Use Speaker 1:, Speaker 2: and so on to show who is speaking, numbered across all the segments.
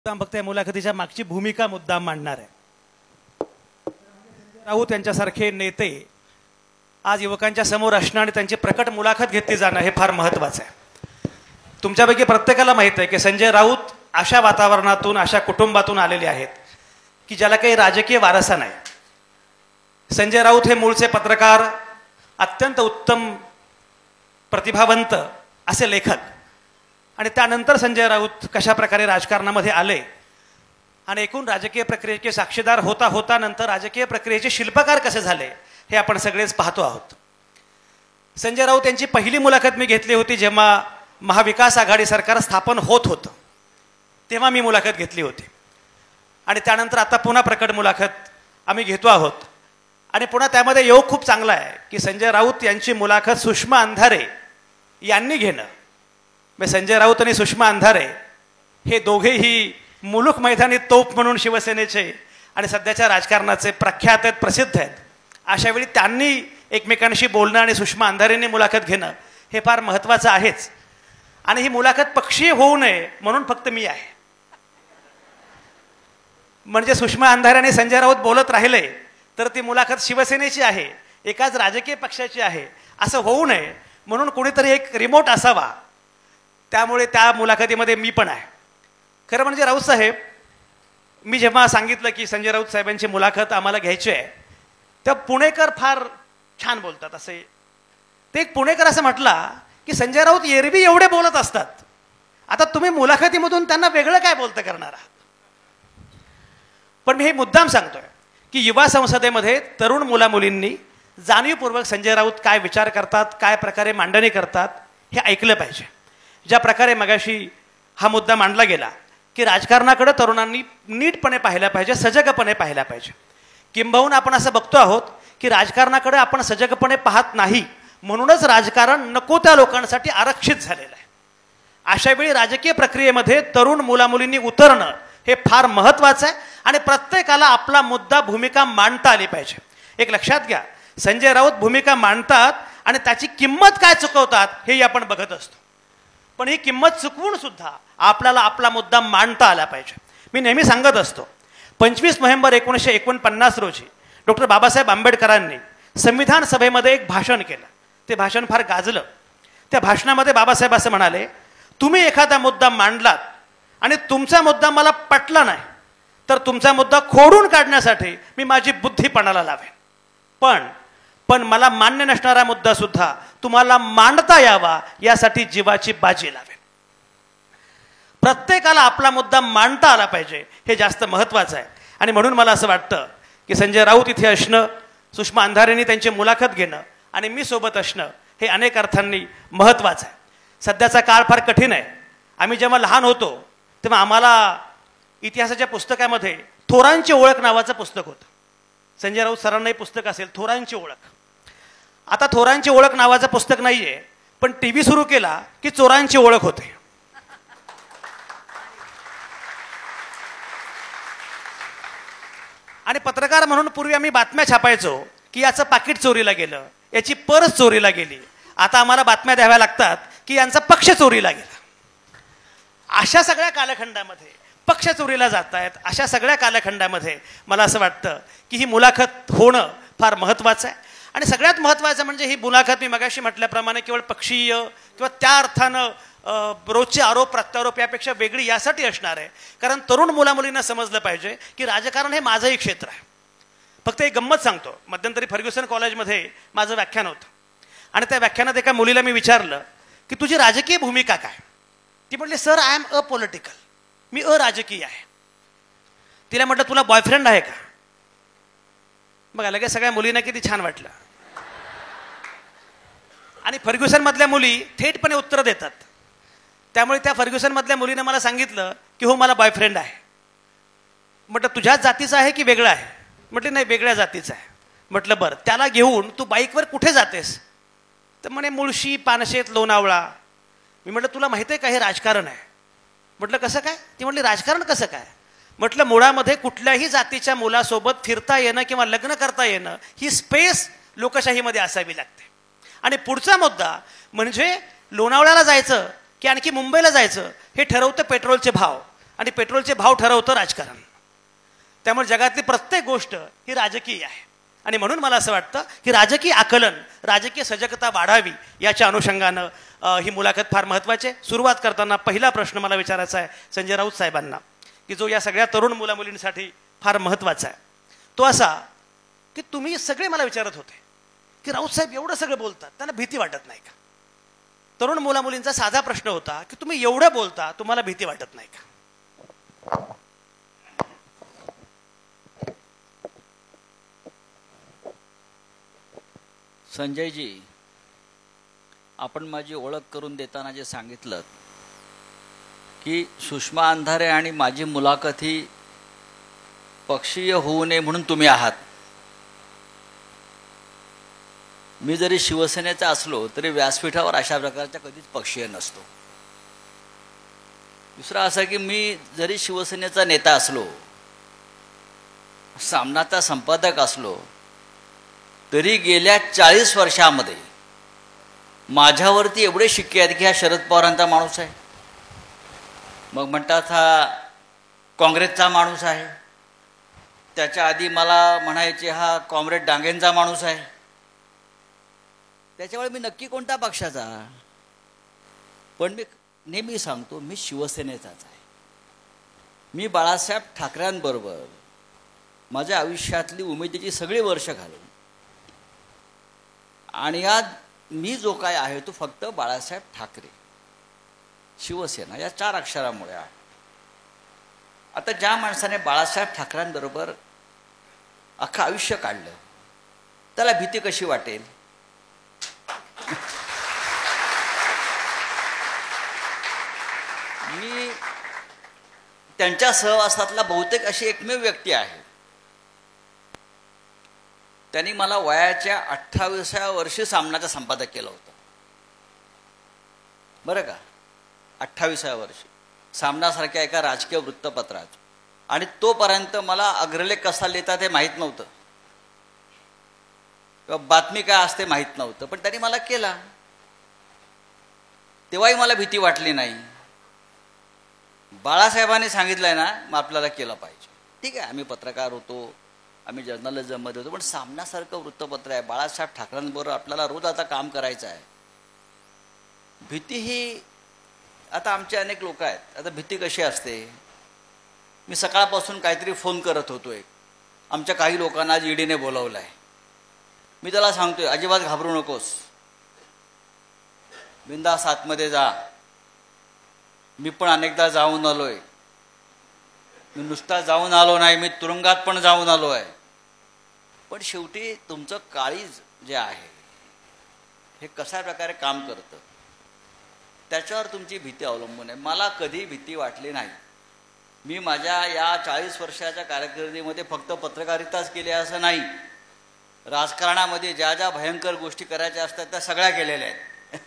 Speaker 1: फक्त या मुलाखतीच्या मागची भूमिका मुद्दाम मांडणार आहे। राऊत यांच्यासारखे नेते आज युवकांच्या समोर असणं आणि त्यांची प्रकट मुलाखत घेतली जाणं हे फार महत्त्वाचं आहे। तुमच्यापैकी प्रत्येकाला माहीत आहे की संजय राऊत अशा वातावरणातून अशा कुटुंबातून आलेले आहेत की ज्याला काही राजकीय वारसा नाही। संजय राऊत हे मूळचे पत्रकार, अत्यंत उत्तम प्रतिभावंत असे लेखक, आणि त्यानंतर संजय राऊत कशा प्रकारे राजकारणामध्ये आले आणि एकूण राजकीय प्रक्रियेचे साक्षीदार होता होता नंतर राजकीय प्रक्रियेचे शिल्पकार कसे झाले हे आपण सगळेच पाहतो आहोत। संजय राऊत यांची पहिली मुलाखत मी घेतली होती जेव्हा महाविकास आघाडी सरकार स्थापन होत होतं, तेव्हा मी मुलाखत घेतली होती आणि त्यानंतर आता पुन्हा प्रकट मुलाखत आम्ही घेतो आहोत। आणि पुन्हा त्यामध्ये योग खूप चांगला आहे की संजय राऊत यांची मुलाखत सुषमा अंधारे यांनी घेणं। संजय राऊत आणि सुषमा अंधारे हे दोघेही मुलूक मैदानी तोप म्हणून शिवसेनेचे आणि सध्याच्या राजकारणाचे प्रख्यात आहेत, प्रसिद्ध आहेत। अशा वेळी त्यांनी एकमेकांशी बोलणं आणि सुषमा अंधारेंनी मुलाखत घेणं हे फार महत्त्वाचं आहेच। आणि ही मुलाखत पक्षीय होऊ नये म्हणून फक्त मी आहे, म्हणजे सुषमा अंधारे आणि संजय राऊत बोलत राहिले तर ती मुलाखत शिवसेनेची आहे, एकाच राजकीय पक्षाची आहे असं होऊ नये म्हणून कोणीतरी एक रिमोट असावा। त्यामुळे त्या मुलाखतीमध्ये मी पण आहे। खरं म्हणजे राऊत साहेब, मी जेव्हा सांगितलं की संजय राऊत साहेबांची मुलाखत आम्हाला घ्यायची आहे तेव्हा पुणेकर फार छान बोलतात असे, ते एक पुणेकर असं म्हटला की संजय राऊत एरवी एवढे बोलत असतात, आता तुम्ही मुलाखतीमधून त्यांना वेगळं काय बोलतं करणार आहात। पण मी हे मुद्दाम सांगतोय की युवा संसदेमध्ये तरुण मुलामुलींनी जाणीवपूर्वक संजय राऊत काय विचार करतात, काय प्रकारे मांडणी करतात हे ऐकलं पाहिजे। ज्या प्रकारे मगाशी हा मुद्दा मांडला गेला की राजकारणाकडे तरुणांनी नीटपणे पाहिलं पाहिजे, सजगपणे पाहिलं पाहिजे। किंबहुना आपण असं बघतो आहोत की राजकारणाकडे आपण सजगपणे पाहत नाही म्हणूनच राजकारण नको त्या लोकांसाठी आरक्षित झालेलं आहे। अशा वेळी राजकीय प्रक्रियेमध्ये तरुण मुलामुलींनी उतरणं हे फार महत्त्वाचं आहे आणि प्रत्येकाला आपला मुद्दा, भूमिका मांडता आली पाहिजे। एक लक्षात घ्या, संजय राऊत भूमिका मांडतात आणि त्याची किंमत काय चुकवतात हेही आपण बघत असतो, पण ही किंमत चुकवून सुद्धा आपल्याला आपला मुद्दा मांडता आला पाहिजे। मी नेहमी सांगत असतो, 25 नोव्हेंबर 1949 रोजी डॉक्टर बाबासाहेब आंबेडकरांनी संविधान सभेमध्ये एक भाषण केलं। ते भाषण फार गाजलं। त्या भाषणामध्ये बाबासाहेब असं म्हणाले, तुम्ही एखादा मुद्दा मांडलात आणि तुमचा मुद्दा मला पटला नाही तर तुमचा मुद्दा खोडून काढण्यासाठी मी माझी बुद्धी पणाला लावेन, पण मला मान्य नसणारा मुद्दा सुद्धा तुम्हाला मांडता यावा यासाठी जीवाची बाजी लावेन। प्रत्येकाला आपला मुद्दा मांडता आला पाहिजे, हे जास्त महत्त्वाचं आहे। आणि म्हणून मला असं वाटतं की संजय राऊत इथे असणं, सुषमा अंधारेंनी त्यांची मुलाखत घेणं आणि मी सोबत असणं हे अनेक अर्थांनी महत्त्वाचं आहे। सध्याचा काळ फार कठीण आहे। आम्ही जेव्हा लहान होतो तेव्हा आम्हाला इतिहासाच्या पुस्तकामध्ये थोरांची ओळख नावाचं पुस्तक होतं। संजय राऊत सरांनाही पुस्तक असेल, थोरांची ओळख। आता थोरांची ओळख नावाचं पुस्तक नाहीये, पण टीव्ही सुरू केला की चोरांची ओळख होते। आणि पत्रकार म्हणून पूर्वी आम्ही बातम्या छापायचो की याचं पाकिट चोरीला गेलं, याची पर्स चोरीला गेली। आता आम्हाला बातम्या द्याव्या लागतात की यांचा पक्ष चोरीला गेला। अशा सगळ्या कालखंडामध्ये पक्ष चोरीला जात आहेत। अशा सगळ्या कालखंडामध्ये मला असं वाटतं की ही मुलाखत होणं फार महत्त्वाचं आहे। आणि सगळ्यात महत्त्वाचं म्हणजे ही मुलाखत मी मगाशी म्हटल्याप्रमाणे केवळ पक्षीय किंवा त्या अर्थानं रोजचे आरोप प्रत्यारोप यापेक्षा वेगळी यासाठी असणार आहे कारण तरुण मुलामुलींना समजलं पाहिजे की राजकारण हे माझंही क्षेत्र आहे। फक्त एक गंमत सांगतो, मध्यंतरी फर्ग्युसन कॉलेजमध्ये माझं व्याख्यान होतं आणि त्या व्याख्यानात एका मुलीला मी विचारलं की तुझी राजकीय भूमिका काय। ती म्हटली, सर आय एम अपॉलिटिकल, मी अराजकीय आहे। तिला म्हटलं, तुला बॉयफ्रेंड आहे का? बघा, लगेच सगळ्या मुलींना किती छान वाटलं। आणि फर्ग्युसन मधल्या मुली थेटपणे उत्तर देतात, त्यामुळे त्या फर्ग्युसन मधल्या मुलीने मला सांगितलं की हो मला बॉयफ्रेंड आहे। म्हटलं तुझ्याच जातीचा आहे की वेगळा आहे? म्हटले नाही, वेगळ्या जातीचा आहे। म्हटलं बरं, त्याला घेऊन तू बाईकवर कुठे जातेस? तर म्हणे मुळशी, पानशेत, लोणावळा। मी म्हटलं तुला माहिती आहे का हे राजकारण आहे? म्हटलं कसं काय? ती म्हटली राजकारण कसं काय? म्हटलं मुळामध्ये कुठल्याही जातीच्या मुलासोबत फिरता येणं किंवा लग्न करता येणं ही स्पेस लोकशाहीमध्ये असावी लागते। आणि पुढचा मुद्दा म्हणजे लोणावळ्याला जायचं की आणखी मुंबईला जायचं हे ठरवतं पेट्रोलचे भाव। आणि पेट्रोलचे भाव ठरवतं राजकारण. त्यामुळे जगातली प्रत्येक गोष्ट ही राजकीय आहे. आणि म्हणून मला असं वाटतं की राजकीय आकलन, राजकीय सजगता वाढावी याच्या अनुषंगानं ही मुलाखत फार महत्त्वाची आहे. सुरुवात करताना पहिला प्रश्न मला विचारायचा आहे संजय राऊत साहेबांना, की जो या सगळ्या तरुण मुलामुलींसाठी फार महत्त्वाचा आहे. तो असा की तुम्ही सगळे मला विचारत होते की राऊत साहेब एवढं सगळं बोलतात, त्यांना भीती वाटत नाही का? तरुण मुलामुलींचा साधा प्रश्न होता की तुम्ही एवढं बोलता, तुम्हाला भीती वाटत नाही का?
Speaker 2: संजयजी, आपण माझी ओळख करून देताना जे सांगितलं की सुषमा अंधारे आणि माझी मुलाखत ही पक्षीय होऊ नये म्हणून तुम्ही आहात. मी जरी शिवसेनेचा असलो तरी व्यासपीठावर अशा प्रकारचा कधीच पक्षीय नसतो. दुसरा असा की मी जरी शिवसेनेचा नेता असलो, सामनाचा संपादक असलो, तरी गेल्या 40 वर्षामध्ये माझ्यावरती एवढे शिक्के आहेत की हा शरद पवारांचा माणूस आहे, मग म्हणतात हा काँग्रेसचा माणूस आहे, त्याच्या आधी मला म्हणायचे हा कॉम्रेड डांगेंचा माणूस आहे. त्याच्यामुळे मी नक्की कोणत्या पक्षाचा? पण मी नेहमी सांगतो मी शिवसेनेचाच आहे. मी बाळासाहेब ठाकरेंबरोबर माझ्या आयुष्यातली उमेदीची सगळी वर्ष घालून आणि आज मी जो काय आहे तो फक्त बाळासाहेब ठाकरे शिवसेना या 4 अक्षरामुळे आहे. आता ज्या माणसाने बाळासाहेब ठाकरेंबरोबर अख्खं आयुष्य काढलं त्याला भीती कशी वाटेल? मी त्यांच्या सहवासातला बहुतेक अशी एकमेव व्यक्ती आहे. त्यांनी मला वयाच्या 28व्या वर्षी सामनाचं संपादक केलं होतं, बरं का? 28व्या वर्षी सामनासारख्या एका राजकीय वृत्तपत्रात. आणि तोपर्यंत मला अग्रलेख कसा लिहितात हे माहीत नव्हतं किंवा बातमी काय असते माहीत नव्हतं, पण त्यांनी मला केला. तेव्हाही मला भीती वाटली नाही. बाळासाहेबांनी सांगितलंय ना, मग आपल्याला केलं पाहिजे. ठीक आहे, आम्ही पत्रकार होतो, आम्ही जर्नलिझममध्ये होतो, पण सामनासारखं वृत्तपत्र आहे, बाळासाहेब ठाकरेंबरोबर आपल्याला रोज आता काम करायचं आहे. भीती ही आता आमचे अनेक लोक आहेत. आता भीती कशी असते? मी सकाळपासून काहीतरी फोन करत होतो, एक आमच्या काही लोकांना आज ईडीने बोलावलं आहे. मी त्याला सांगतोय अजिबात घाबरू नकोस, बिंदास आतमध्ये जा. मी पण अनेकदा जाऊन आलोय. मी नुसता जाऊन आलो नाही, मी तुरुंगात पण जाऊन आलो आहे. पण शेवटी तुमचं काळीज जे आहे हे कशा प्रकारे काम करतं त्याच्यावर तुमची भीती अवलंबून आहे. मला कधी भीती वाटली नाही. मी माझ्या या 40 वर्षाच्या कारकिर्दीमध्ये फक्त पत्रकारिताच केली असं नाही, राजकारणामध्ये ज्या ज्या भयंकर गोष्टी करायच्या असतात त्या सगळ्या केलेल्या आहेत.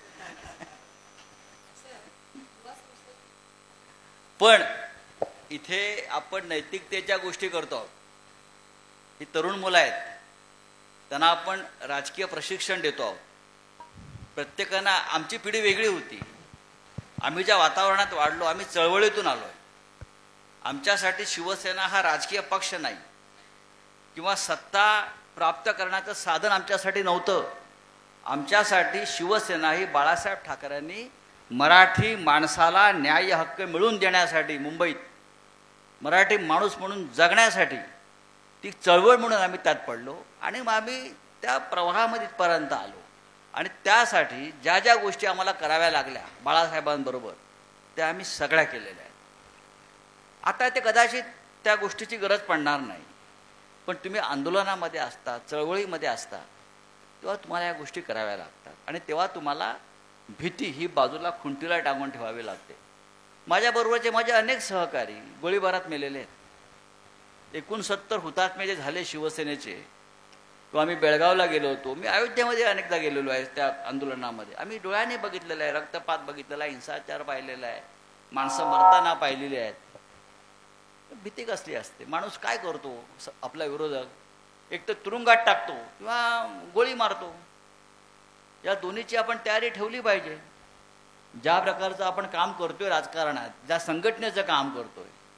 Speaker 2: पण इथे आपण नैतिकतेच्या गोष्टी करतो आहोत. ही तरुण मुलं आहेत, त्यांना आपण राजकीय प्रशिक्षण देतो आहोत. प्रत्येकानं आमची पिढी वेगळी होती. आम्ही ज्या वातावरणात वाढलो, आम्ही चळवळीतून आलो आहे. आमच्यासाठी शिवसेना हा राजकीय पक्ष नाही किंवा सत्ता प्राप्त करण्याचं साधन आमच्यासाठी नव्हतं. आमच्यासाठी शिवसेना ही बाळासाहेब ठाकरेंनी मराठी माणसाला न्याय हक्क मिळवून देण्यासाठी, मुंबईत मराठी माणूस म्हणून जगण्यासाठी ती चळवळ म्हणून आम्ही त्यात पडलो आणि मग आम्ही त्या प्रवाहामध्ये इथपर्यंत आलो. आणि त्यासाठी ज्या ज्या गोष्टी आम्हाला कराव्या लागल्या बाळासाहेबांबरोबर त्या आम्ही सगळ्या केलेल्या आहेत. आता ते कदाचित त्या गोष्टीची गरज पडणार नाही, पण तुम्ही आंदोलनामध्ये असता, चळवळीमध्ये असता, तेव्हा तुम्हाला या गोष्टी कराव्या लागतात आणि तेव्हा तुम्हाला भीती ही बाजूला खुंटीला टांगून ठेवावी लागते. माझ्याबरोबरचे माझे अनेक सहकारी गोळीबारात मेलेले आहेत. 69 हुतात्मे जे झाले शिवसेनेचे, किंवा आम्ही बेळगावला गेलो होतो, मी अयोध्येमध्ये अनेकदा गेलेलो आहे. त्या आंदोलनामध्ये आम्ही डोळ्याने बघितलेलं आहे, रक्तपात बघितलेला आहे, हिंसाचार पाहिलेला आहे, माणसं मरताना पाहिलेली आहेत. भीती कसली असते? माणूस काय करतो? आपला विरोधक एक तर तुरुंगात टाकतो किंवा गोळी मारतो. या दोन्हीची आपण तयारी ठेवली पाहिजे. ज्या प्रकारचं आपण काम करतोय राजकारणात, ज्या संघटनेचं काम करतोय,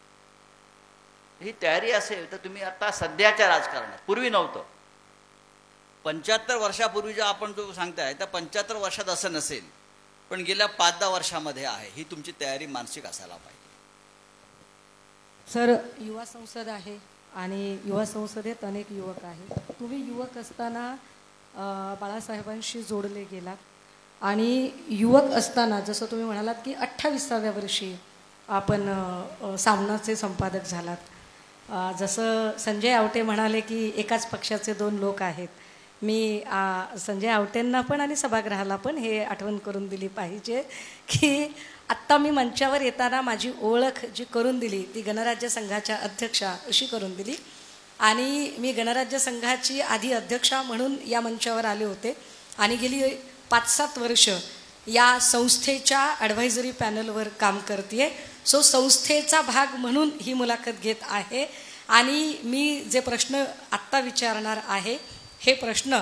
Speaker 2: ही तयारी असेल तर तुम्ही आता सध्याच्या राजकारणात, पूर्वी नव्हतं, 75 वर्षापूर्वीचा आपण जो सांगताय त्या 75 वर्षात असं नसेल, पण गेल्या 5-10 वर्षामध्ये आहे. ही तुमची तयारी मानसिक असायला पाहिजे.
Speaker 3: सर, युवा संसद आहे आणि युवा संसदेत अनेक युवक आहेत. तुम्ही युवक असताना बाळासाहेबांशी जोडले गेलात आणि युवक असताना जसं तुम्ही म्हणालात की 28व्या वर्षी आपण सामनाचे संपादक झालात. जसं संजय आवटे म्हणाले की एकाच पक्षाचे 2 लोक आहेत. मी संजय आवटेंना पण आणि सभागृहाला पण हे आठवण करून दिली पाहिजे की आत्ता मी मंचावर येताना माझी ओळख जी करून दिली ती गणराज्य संघाच्या अध्यक्षा अशी करून दिली आणि मी गणराज्य संघाची आधी अध्यक्षा म्हणून या मंचावर आले होते आणि गेली 5-7 वर्ष या संस्थेच्या ॲडव्हायझरी पॅनलवर काम करते. सो संस्थेचा भाग म्हणून ही मुलाखत घेत आहे आणि मी जे प्रश्न आत्ता विचारणार आहे हे प्रश्न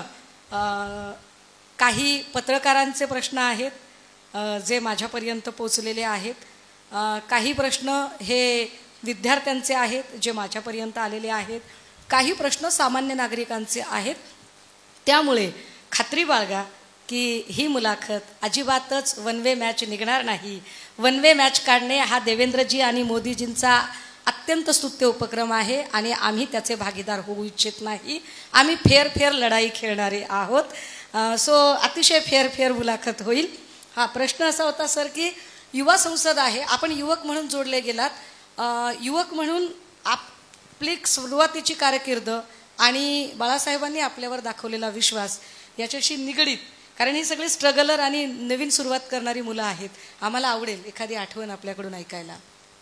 Speaker 3: काही पत्रकारांचे प्रश्न आहेत जे माझ्यापर्यंत पोचलेले आहेत. काही प्रश्न हे विद्यार्थ्यांचे आहेत जे माझ्यापर्यंत आलेले आहेत. काही प्रश्न सामान्य नागरिकांचे आहेत. त्यामुळे खात्री बाळगा की ही मुलाखत अजिबातच वन वे मॅच निघणार नाही. वन वे मॅच काढणे हा देवेंद्रजी आणि मोदीजींचा अत्यंत स्तुत्य उपक्रम आहे आणि आम्ही त्याचे भागीदार होऊ इच्छित नाही. आम्ही फेर लढाई खेळणारे आहोत. सो अतिशय फेर मुलाखत होईल. हा प्रश्न असा होता सर की युवा संसद आहे, आपण युवक म्हणून जोडले गेलात. युवक म्हणून आपली सुरुवातीची कारकीर्द आणि बाळासाहेबांनी आपल्यावर दाखवलेला विश्वास याच्याशी निगडीत, कारण ही सगळी स्ट्रगलर आणि नवीन सुरुवात करणारी मुलं आहेत. आम्हाला आवडेल एखादी आठवण आपल्याकडून ऐकायला.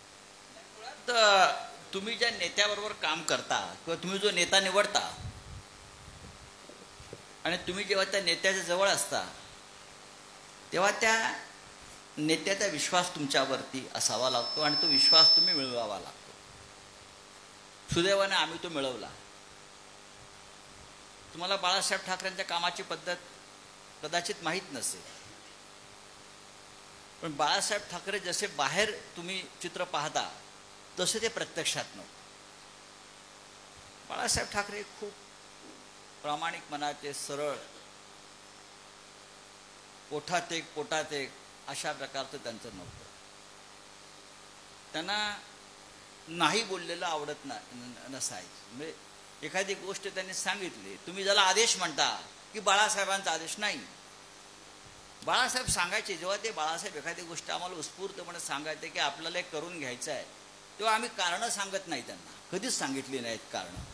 Speaker 2: तुम्ही ज्या नेत्याबरोबर काम करता किंवा तुम्ही जो नेता निवडता आणि तुम्ही जेव्हा त्या नेत्याच्या जवळ असता तेव्हा त्या नेत्याचा विश्वास तुमच्यावरती असावा लागतो आणि तो विश्वास तुम्ही मिळवावा लागतो. सुदैवाने आम्ही तो मिळवला. तुम्हाला बाळासाहेब ठाकरेंच्या कामाची पद्धत कदाचित माहीत नसेल, पण बाळासाहेब ठाकरे जसे बाहेर तुम्ही चित्र पाहता तसे ते प्रत्यक्षात नव्हते. बाळासाहेब ठाकरे खूप प्रामाणिक मनाचे, सरळ, पोटात एक अशा प्रकारचं त्यांचं नव्हतं. त्यांना नाही बोललेलं आवडत नसायचं. म्हणजे एखादी गोष्ट त्यांनी सांगितली, तुम्ही ज्याला आदेश म्हणता की बाळासाहेबांचा आदेश नाही, बाळासाहेब सांगायचे. जेव्हा ते बाळासाहेब एखादी गोष्ट आम्हाला उत्स्फूर्तपणे सांगायचे की आपल्याला एक करून घ्यायचं आहे, तेव्हा आम्ही कारणं सांगत नाही. त्यांना कधीच सांगितली नाहीत कारणं.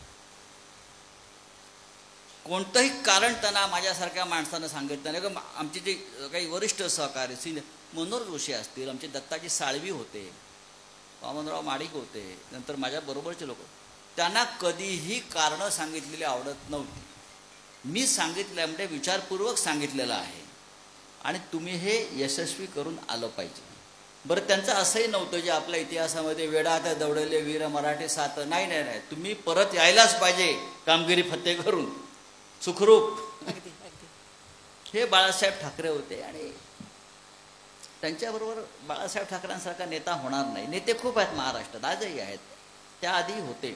Speaker 2: कोणतंही कारण त्यांना माझ्यासारख्या माणसानं सांगितलं नाही. आमचे जे काही वरिष्ठ सहकारी मनोहर जोशी असतील, आमचे दत्ताजी साळवी होते, वामनराव माडिक होते, नंतर माझ्या बरोबरचे लोक, त्यांना कधीही कारणं सांगितलेली आवडत नव्हती. मी सांगितलं म्हणजे विचारपूर्वक सांगितलेलं आहे आणि तुम्ही हे यशस्वी करून आलं पाहिजे. बरं, त्यांचं असंही नव्हतं जे आपल्या इतिहासामध्ये वेडात दौडले वीर मराठे सात, नाही, तुम्ही परत यायलाच पाहिजे कामगिरी फत्ते करून सुखरूप. हे बाळासाहेब ठाकरे होते आणि त्यांच्याबरोबर बाळासाहेब ठाकरेंसारखा नेता होणार नाही. नेते खूप आहेत महाराष्ट्रात, आजही आहेत, त्याआधी होते,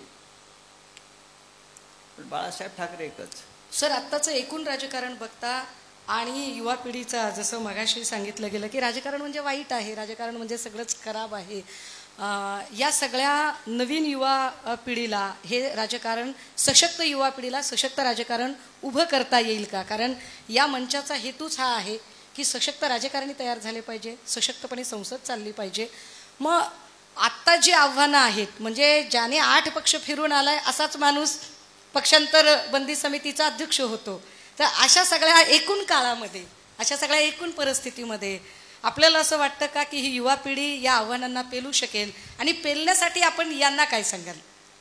Speaker 2: पण बाळासाहेब ठाकरे एकच.
Speaker 3: सर, आत्ताचं एकूण राजकारण बघता आणि युवा पिढीचा, जसं मगाशी सांगितलं गेलं की राजकारण म्हणजे वाईट आहे, राजकारण म्हणजे सगळंच खराब आहे, या सगळ्या नवीन युवा पिढीला हे राजकारण, सशक्त युवा पिढीला सशक्त राजकारण उभं करता येईल का? कारण या मंचाचा हेतूच हा आहे की सशक्त राजकारणी तयार झाले पाहिजे, सशक्तपणे संसद चालली पाहिजे. मग आत्ता जी आव्हानं आहेत, म्हणजे ज्याने 8 पक्ष फिरून आलाय असाच माणूस पक्षांतर बंदी समितीचा अध्यक्ष होतो. तर अशा सगळ्या एकूण काळामध्ये, अशा सगळ्या एकूण परिस्थितीमध्ये आपल्याला असं वाटतं का की ही युवा पिढी या आव्हानांना पेलू शकेल आणि पेलण्यासाठी आपण यांना काय सांगाल?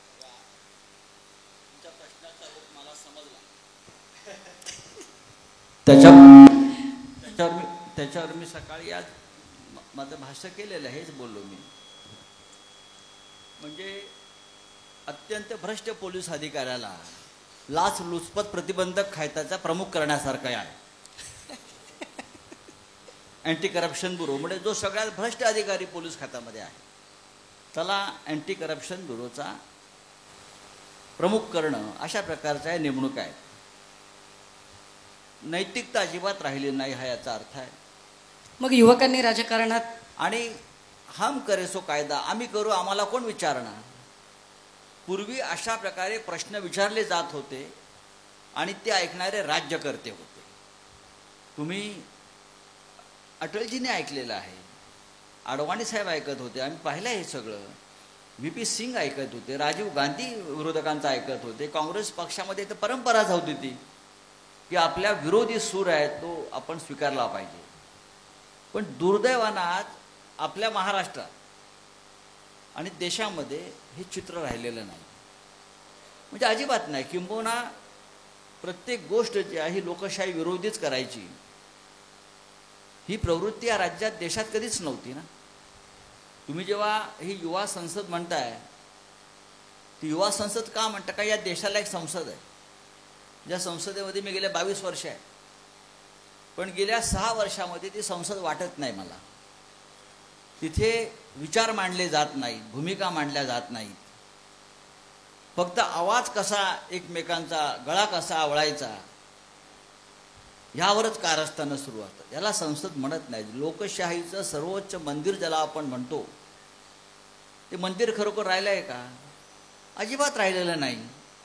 Speaker 2: त्याच्यावर मी सकाळी आज माझं भाष्य केलेलं, हेच बोललो मी. म्हणजे अत्यंत भ्रष्ट पोलीस अधिकाऱ्याला लाचलुचपत प्रतिबंधक कायद्याचा प्रमुख करण्यासारखा आहे. अँटी करप्शन ब्युरो म्हणजे जो सगळ्यात भ्रष्ट अधिकारी पोलीस खात्यामध्ये आहे, त्याला अँटी करप्शन ब्युरोचा प्रमुख करणं अशा प्रकारच्या नेमणूक आहेत. नैतिकता अजिबात राहिली नाही हा याचा अर्थ आहे.
Speaker 3: मग युवकांनी राजकारणात
Speaker 2: आणि हम करे सो कायदा, आम्ही करू आम्हाला कोण विचारणार. पूर्वी अशा प्रकारे प्रश्न विचारले जात होते आणि ते ऐकणारे राज्यकर्ते होते. तुम्ही अटलजीने ऐकलेलं आहे, अडवाणी साहेब ऐकत होते, आम्ही पाहिलं हे सगळं. VP सिंग ऐकत होते, राजीव गांधी विरोधकांचं ऐकत होते. काँग्रेस पक्षामध्ये तर परंपराच होती ती की आपल्या विरोधी सूर आहे तो आपण स्वीकारला पाहिजे. पण दुर्दैवानं आज आपल्या महाराष्ट्रात आणि देशामध्ये हे चित्र राहिलेलं नाही, म्हणजे अजिबात नाही. किंबहुना प्रत्येक गोष्ट जी आहे ही लोकशाही विरोधीच करायची, ही प्रवृत्ती या राज्यात देशात कधीच नव्हती ना. तुम्ही जेव्हा ही युवा संसद म्हणताय, ती युवा संसद का म्हणता? का या देशाला एक संसद आहे, ज्या संसदेमध्ये मी गेल्या 22 वर्ष आहे, पण गेल्या 6 वर्षामध्ये ती संसद वाटत नाही मला. तिथे विचार मांडले जात नाहीत, भूमिका मांडल्या जात नाहीत. फक्त आवाज कसा एकमेकांचा, गळा कसा आवळायचा, ह्यावरच कारस्थानं सुरू असतात. याला संसद म्हणत नाही. लोकशाहीचं सर्वोच्च मंदिर ज्याला आपण म्हणतो, ते मंदिर खरोखर राहिलं आहे का? अजिबात राहिलेलं नाही.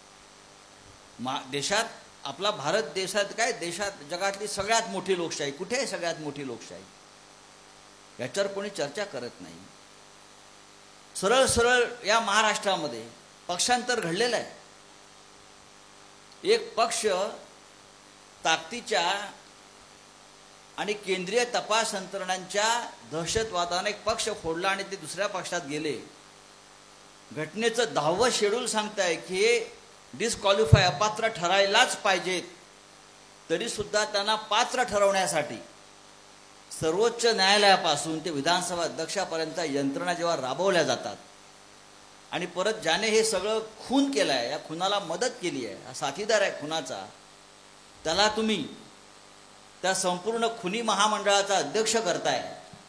Speaker 2: देशात आपला भारत देशात काय, देशात जगातली सगळ्यात मोठी लोकशाही कुठे आहे? सगळ्यात मोठी लोकशाही, याच्यावर कोणी चर्चा करत नाही. सरळ सरळ या महाराष्ट्रामध्ये पक्षांतर घडलेलं आहे. एक पक्ष ताकदीच्या आणि केंद्रीय तपास यंत्रणांच्या दहशतवादाने एक पक्ष फोडला आणि ते दुसऱ्या पक्षात गेले. घटनेचं 10वं शेड्यूल सांगताय की हे डिस्क्वालिफाय, अपात्र ठरायलाच पाहिजेत. तरीसुद्धा त्यांना पात्र ठरवण्यासाठी सर्वोच्च न्यायालयापासून ते विधानसभा अध्यक्षापर्यंत यंत्रणा जेव्हा राबवल्या जातात आणि परत ज्याने हे सगळं खून केलं आहे, या खुनाला मदत केली आहे, हा साथीदार आहे खुनाचा, त्याला तुम्ही त्या संपूर्ण खुनी महामंडळाचा अध्यक्ष करताय.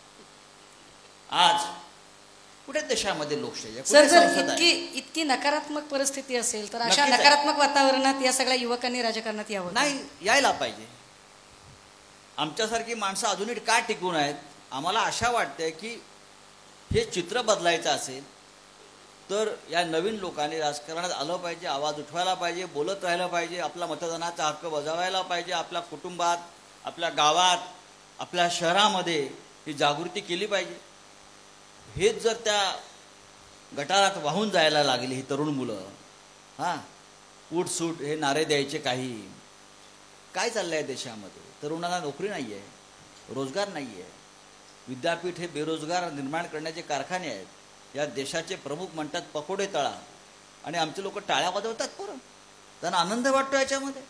Speaker 2: आज कुठे देशामध्ये लोकशाही आहे?
Speaker 3: सर, जर इतकी नकारात्मक परिस्थिती असेल तर अशा नकारात्मक वातावरणात या सगळ्या युवकांनी राजकारणात यावं
Speaker 2: नाही? यायला पाहिजे. आमच्यासारखी माणसं अजूनही का टिकून आहेत? आम्हाला आशा वाटते की हे चित्र बदलायचं असेल तर या नवीन लोकांनी राजकारणात आलं पाहिजे, आवाज उठवायला पाहिजे, बोलत राहिलं पाहिजे, आपला मतदानाचा हक्क बजावायला पाहिजे, आपल्या कुटुंबात, आपल्या गावात, आपल्या शहरामध्ये ही जागृती केली पाहिजे. हेच जर त्या गटारात वाहून जायला लागली ही तरुण मुलं, उठसूट हे नारे द्यायचे, काही काय चाललं आहे देशामध्ये? तरुणांना नोकरी नाही आहे, रोजगार नाही आहे. विद्यापीठ हे बेरोजगार निर्माण करण्याचे कारखाने आहेत. या देशाचे प्रमुख म्हणतात पकोडे तळा, आणि आमचे लोक टाळ्या वाजवतात पोरं, त्यांना आनंद वाटतो याच्यामध्ये.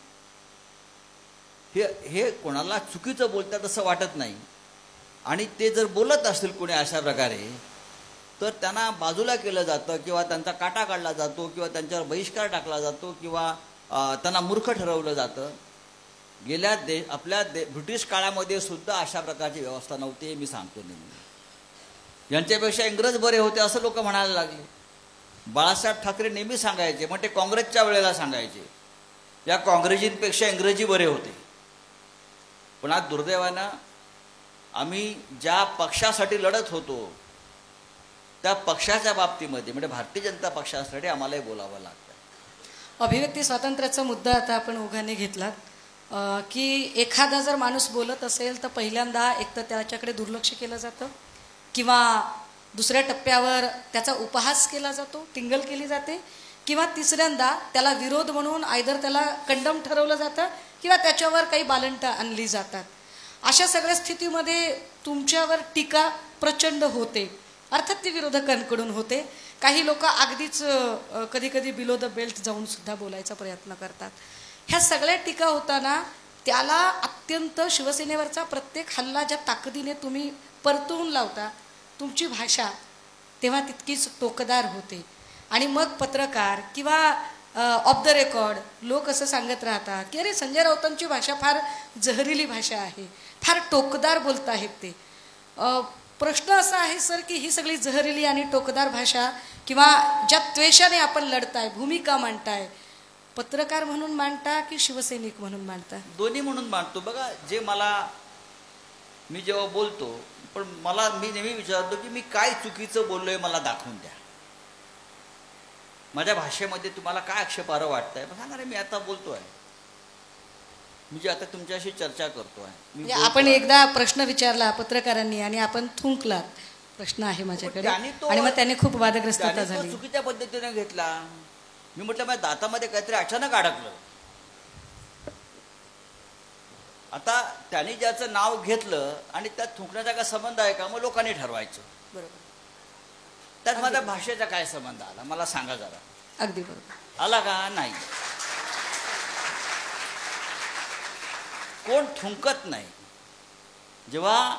Speaker 2: हे कोणाला चुकीचं बोलतात असं वाटत नाही. आणि ते जर बोलत असतील कोणी अशा प्रकारे तर त्यांना बाजूला केलं जातं, किंवा त्यांचा काटा काढला जातो, किंवा त्यांच्यावर बहिष्कार टाकला जातो, किंवा त्यांना मूर्ख ठरवलं जातं. गेल्या आपल्या ब्रिटिश काळामध्ये सुद्धा अशा प्रकारची व्यवस्था नव्हती, हे मी सांगतो नेहमी. यांच्यापेक्षा इंग्रज बरे होते असं लोक म्हणायला लागले. बाळासाहेब ठाकरे नेहमी सांगायचे, मग ते काँग्रेसच्या वेळेला सांगायचे, या काँग्रेसींपेक्षा इंग्रजी बरे होते. पण आज दुर्दैवानं आम्ही ज्या पक्षासाठी लढत होतो त्या पक्षाच्या बाबतीमध्ये, म्हणजे भारतीय जनता पक्षासाठी आम्हालाही बोलावं लागतं.
Speaker 3: अभिव्यक्ती स्वातंत्र्याचा मुद्दा आता आपण ओघाने घेतलात की एखादा जर माणूस बोलत असेल तर पहिल्यांदा एक तर त्याच्याकडे दुर्लक्ष केलं जातं, किंवा दुसऱ्या टप्प्यावर त्याचा उपहास केला जातो, टिंगल केली जाते, किंवा तिसऱ्यांदा त्याला विरोध म्हणून आयदर त्याला कंडम ठरवलं जातं किंवा त्याच्यावर काही बालंट आणली जातात. अशा सगळ्या स्थितीमध्ये तुमच्यावर टीका प्रचंड होते. अर्थात ती विरोधकांकडून होते. काही लोक अगदीच कधी कधी बिलो द बेल्ट जाऊन सुद्धा बोलायचा प्रयत्न करतात. ह्या सगळ्या टीका होताना त्याला अत्यंत शिवसेनेवरचा प्रत्येक हल्ला ज्या ताकदीने तुम्ही परतवून लावता, तुमची भाषा तेव्हा तितकीच टोकदार होते. आणि मग पत्रकार किंवा ऑफ द रेकॉर्ड लोक असं सांगत राहतात की अरे संजय राऊतांची भाषा फार जहरीली भाषा आहे, फार टोकदार बोलत आहेत ते. प्रश्न असा आहे सर की ही सगळी जहरीली आणि टोकदार भाषा किंवा ज्या त्वेषाने आपण लढताय, भूमिका मांडताय, पत्रकार म्हणून मांडता की शिवसैनिक म्हणून मांडता?
Speaker 2: दोन्ही म्हणून मांडतो. बघा, जे मी जेव्हा बोलतो, पण मी नेहमी विचारतो की मी काय चुकीचं बोललोय मला दाखवून द्या. माझ्या भाषेमध्ये तुम्हाला काय आक्षेपार्ह वाटतंय सांगा रे. मी आता बोलतोय, मी जे आता तुमच्याशी चर्चा करतोय.
Speaker 3: आपण एकदा प्रश्न विचारला पत्रकारांनी आणि आपण थुंकलात. प्रश्न आहे माझ्याकडे आणि मग त्याने खूप वादग्रस्तता झाली.
Speaker 2: चुकीच्या पद्धतीने घेतला. मी म्हटलं माझ्या दातामध्ये काहीतरी अचानक अडकलं. आता त्याने ज्याचं नाव घेतलं आणि त्यात थुंकण्याचा काय संबंध आहे का, मग लोकांनी ठरवायचं.
Speaker 3: बरोबर.
Speaker 2: त्यात माझ्या भाषेचा काय संबंध आला मला सांगा जरा.
Speaker 3: अगदी बरोबर.
Speaker 2: आला का? नाही. कोण थुंकत नाही. जेव्हा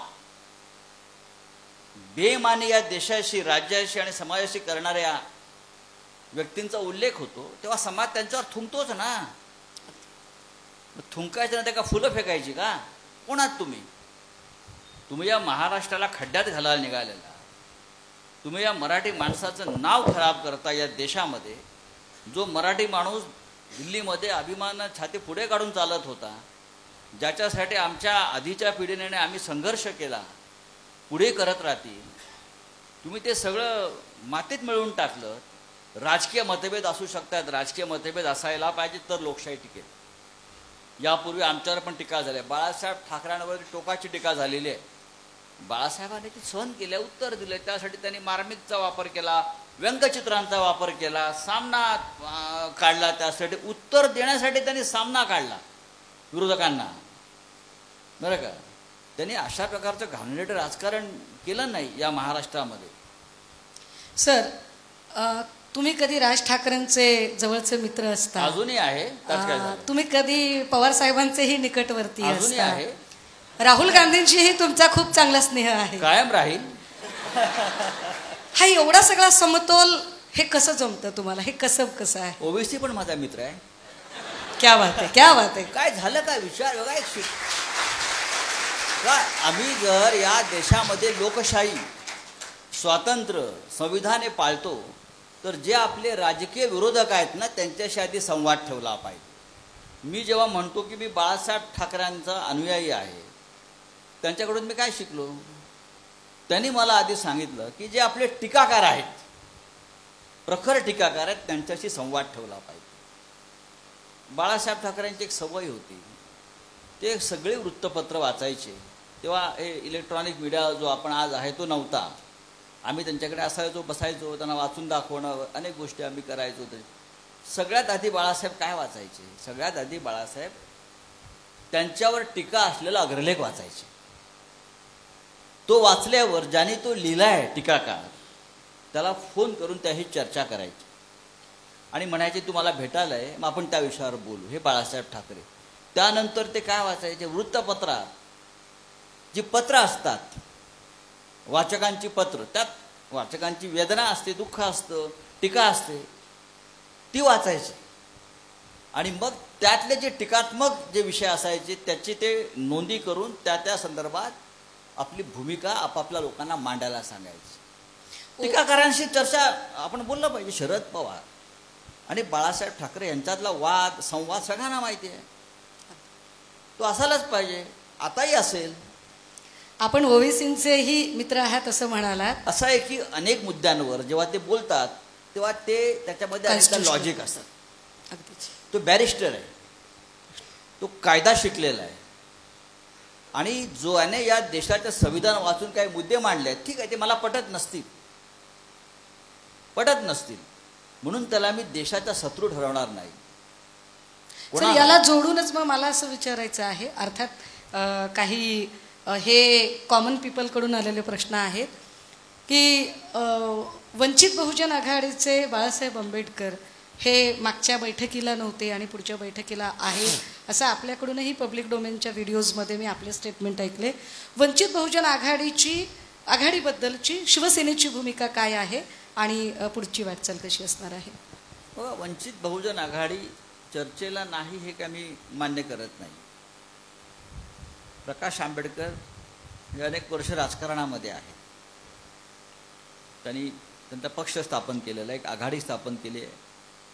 Speaker 2: बेमानी या देशाशी, राज्याशी आणि समाजाशी करणाऱ्या व्यक्तींचा उल्लेख होतो तेव्हा समाज त्यांच्यावर थुंकतोच ना. थुंकायचं ना, त्या का फुलं फेकायची का? कोण आहात तुम्ही? तुम्ही या महाराष्ट्राला खड्ड्यात घालायला निघालेला, तुम्ही या मराठी माणसाचं नाव खराब करता. या देशामध्ये जो मराठी माणूस दिल्लीमध्ये अभिमान छाती पुढे काढून चालत होता, ज्याच्यासाठी आमच्या आधीच्या पिढीने आम्ही संघर्ष केला, पुढे करत राहतील, तुम्ही ते सगळं मातीत मिळवून टाकलं. राजकीय मतभेद असू शकतात, राजकीय मतभेद असायला पाहिजे तर लोकशाही टिकेल. यापूर्वी आमच्यावर पण टीका झाल्या. बाळासाहेब ठाकरेंवर टोकाची टीका झालेली आहे. बाळासाहेबांनी ती सहन केल्या, उत्तर दिले. त्यासाठी त्यांनी मार्मिकचा वापर केला, व्यंगचित्रांचा वापर केला, सामना काढला. त्यासाठी उत्तर देण्यासाठी त्यांनी सामना काढला विरोधकांना, बरं का. त्यांनी अशा प्रकारचं घाणेरडं राजकारण केलं नाही या महाराष्ट्रामध्ये.
Speaker 3: सर, तुम्ही कधी राज ठाकरेंचे जवळचे मित्र असता,
Speaker 2: अजूनही आहे.
Speaker 3: तुम्ही कधी पवार साहेबांचेही निकटवर्ती
Speaker 2: अजूनही आहे.
Speaker 3: राहुल गांधींशीही तुमचा खूप चांगला स्नेह आहे,
Speaker 2: कायम राहील.
Speaker 3: हा एवढा सगळा समतोल हे कसं जमतं तुम्हाला? हे कसं आहे?
Speaker 2: ओबीसी पण माझा मित्र आहे.
Speaker 3: क्या बात आहे, क्या बात आहे.
Speaker 2: काय झालं काय विचार बघा. काय आम्ही जर या देशामध्ये लोकशाही, स्वातंत्र्य, संविधान हे पाळतो तर जे आपले राजकीय विरोधक आहेत ना त्यांच्याशी आधी संवाद ठेवला पाहिजे. मी जेव्हा म्हणतो की मी बाळासाहेब ठाकरेंचा अनुयायी आहे, त्यांच्याकडून मी काय शिकलो? त्यांनी मला आधी सांगितलं की जे आपले टीकाकार आहेत, प्रखर टीकाकार आहेत, त्यांच्याशी संवाद ठेवला पाहिजे. बाळासाहेब ठाकरेंची एक सवय होती, ते सगळे वृत्तपत्र वाचायचे. तेव्हा हे इलेक्ट्रॉनिक मीडिया जो आपण आज आहे तो नव्हता. आम्ही त्यांच्याकडे असायचो, बसायचो, त्यांना वाचून दाखवणं, अनेक गोष्टी आम्ही करायचो. सगळ्यात आधी बाळासाहेब काय वाचायचे? सगळ्यात आधी बाळासाहेब त्यांच्यावर टीका असलेला अग्रलेख वाचायचे. तो वाचल्यावर ज्याने तो लिहिलाय टीकाकार, त्याला फोन करून त्याही चर्चा करायची आणि म्हणायचे तू मला भेटायला आहे, मग आपण त्या विषयावर बोलू. हे बाळासाहेब ठाकरे. त्यानंतर ते काय वाचायचे? वृत्तपत्रात जी पत्र असतात, वाचकांची पत्र, त्यात वाचकांची वेदना असते, दुःख असतं, टीका असते, ती वाचायची. आणि मग त्यातले जे टीकात्मक जे विषय असायचे त्याची ते नोंदी करून त्या संदर्भात आपली भूमिका आपापल्या लोकांना मांडायला सांगायची. टीकाकारांशी चर्चा आपण बोललं पाहिजे. शरद पवार आणि बाळासाहेब ठाकरे यांच्यातला वाद संवाद सगळ्यांना माहिती आहे, तो असायलाच पाहिजे, आताही असेल.
Speaker 3: आपण ओवेसींचेही मित्र आहात असं म्हणालात.
Speaker 2: असं आहे की अनेक मुद्द्यांवर जेव्हा ते बोलतात तेव्हा ते त्याच्यामध्ये लॉजिक असतात. तो बॅरिस्टर आहे, तो कायदा शिकलेला आहे आणि जो याने या देशाचं संविधान वाचून काही मुद्दे मांडले आहेत, ठीक आहे, ते मला पटत नसतील म्हणून त्याला मी देशाचा शत्रू ठरवणार नाही.
Speaker 3: सर, याला जोडूनच मग मला असं विचारायचं आहे, अर्थात काही हे कॉमन पीपलकडून आलेले प्रश्न आहेत की वंचित बहुजन आघाडीचे बाळासाहेब आंबेडकर हे मागच्या बैठकीला नव्हते आणि पुढच्या बैठकीला आहे असं आपल्याकडूनही पब्लिक डोमेनच्या व्हिडिओजमध्ये मी आपले स्टेटमेंट ऐकले. वंचित बहुजन आघाडीबद्दलची शिवसेनेची भूमिका काय आहे आणि पुढची वाटचाल कशी असणार आहे?
Speaker 2: वंचित बहुजन आघाडी चर्चेला नाही हे काय मी मान्य करत नाही. प्रकाश आंबेडकर हे अनेक वर्ष राजकारणामध्ये आहेत. त्यांनी त्यांचा पक्ष स्थापन केलेला, एक आघाडी स्थापन केली आहे.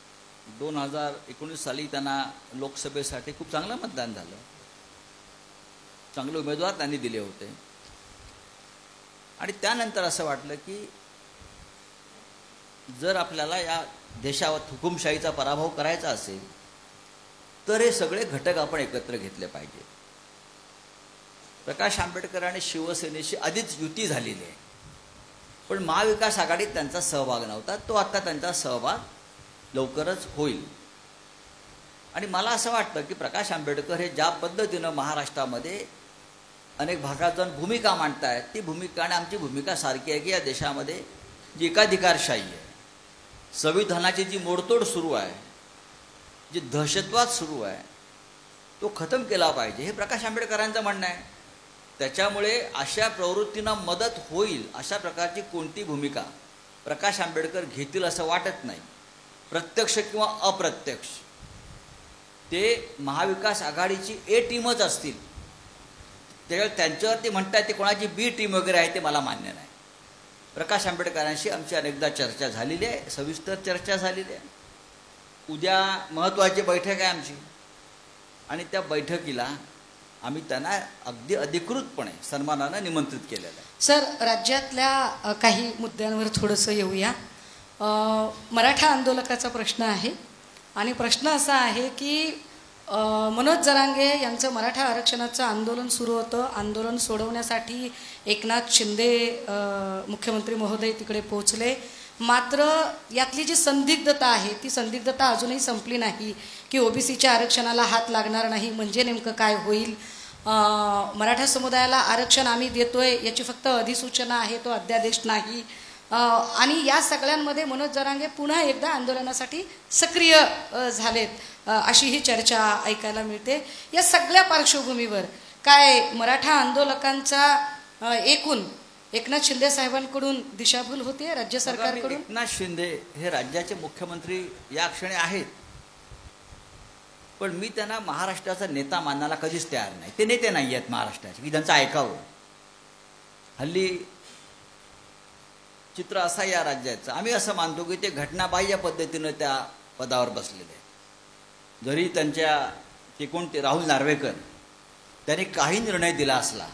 Speaker 2: 2019 साली त्यांना लोकसभेसाठी खूप चांगलं मतदान झालं, चांगले उमेदवार त्यांनी दिले होते. आणि त्यानंतर असं वाटलं की जर आपल्याला या देशावर हुकुमशाहीचा पराभव करायचा असेल तर हे सगळे घटक आपण एकत्र घेतले पाहिजे. प्रकाश आंबेडकर आणि शिवसेनेशी आधीच युती झालेली आहे, पण महाविकास आघाडीत त्यांचा सहभाग नव्हता. तो आता त्यांचा सहभाग लवकरच होईल. आणि मला असं वाटतं की प्रकाश आंबेडकर हे ज्या पद्धतीनं महाराष्ट्रामध्ये अनेक भागात जाऊन भूमिका मांडतायत, ती भूमिका आणि आमची भूमिका सारखी आहे की या देशामध्ये जी एकाधिकारशाही आहे, संविधानाची जी मोडतोड सुरू आहे, जी दहशतवाद सुरू आहे, तो खतम केला पाहिजे, हे प्रकाश आंबेडकरांचं म्हणणं आहे. त्याच्यामुळे अशा प्रवृत्तींना मदत होईल अशा प्रकारची कोणती भूमिका प्रकाश आंबेडकर घेतील असं वाटत नाही, प्रत्यक्ष किंवा अप्रत्यक्ष. ते महाविकास आघाडीची ए टीमच असतील. त्यावेळेस त्यांच्यावरती म्हणतात ते कोणाची बी टीम वगैरे आहे ते मला मान्य नाही. प्रकाश आंबेडकरांशी आमची अनेकदा चर्चा झालेली आहे, सविस्तर चर्चा झालेली आहे. उद्या महत्त्वाची बैठक आहे आमची आणि त्या बैठकीला आम्ही त्यांना अगदी अधिकृतपणे सन्मानानं निमंत्रित केलेलं आहे.
Speaker 3: सर, राज्यातल्या काही मुद्द्यांवर थोडंसं येऊया. मराठा आंदोलकाचा प्रश्न आहे आणि प्रश्न असा आहे की मनोज जरांगे यांचं मराठा आरक्षणाचं आंदोलन सुरू होतं. आंदोलन सोडवण्यासाठी एकनाथ शिंदे मुख्यमंत्री महोदय तिकडे पोहोचले. मात्र यातली जी संदिग्धता आहे ती संदिग्धता अजूनही संपली नाही की ओबीसीच्या आरक्षणाला हात लागणार नाही म्हणजे नेमकं काय होईल. मराठा समुदायाला आरक्षण आम्ही देतोय याची फक्त अधिसूचना आहे, तो अध्यादेश नाही. आणि या सगळ्यांमध्ये मनोज जरांगे पुन्हा एकदा आंदोलनासाठी सक्रिय झालेत अशी ही चर्चा ऐकायला मिळते. या सगळ्या पार्श्वभूमीवर काय मराठा आंदोलकांचा एकूण एकनाथ शिंदे साहेबांकडून दिशाभूल होते राज्य सरकारकडून?
Speaker 2: एकनाथ शिंदे हे राज्याचे मुख्यमंत्री या क्षणी आहेत, पण मी त्यांना महाराष्ट्राचा नेता मानायला कधीच तयार नाही. ते नेते नाही आहेत महाराष्ट्राचे की त्यांचं ऐकावं. हल्ली चित्र असं या राज्याचं, आम्ही असं मानतो की ते घटनाबाह्य पद्धतीनं त्या पदावर बसलेले आहेत. जरी ते कोणते राहुल नार्वेकर त्यांनी काही निर्णय दिला असला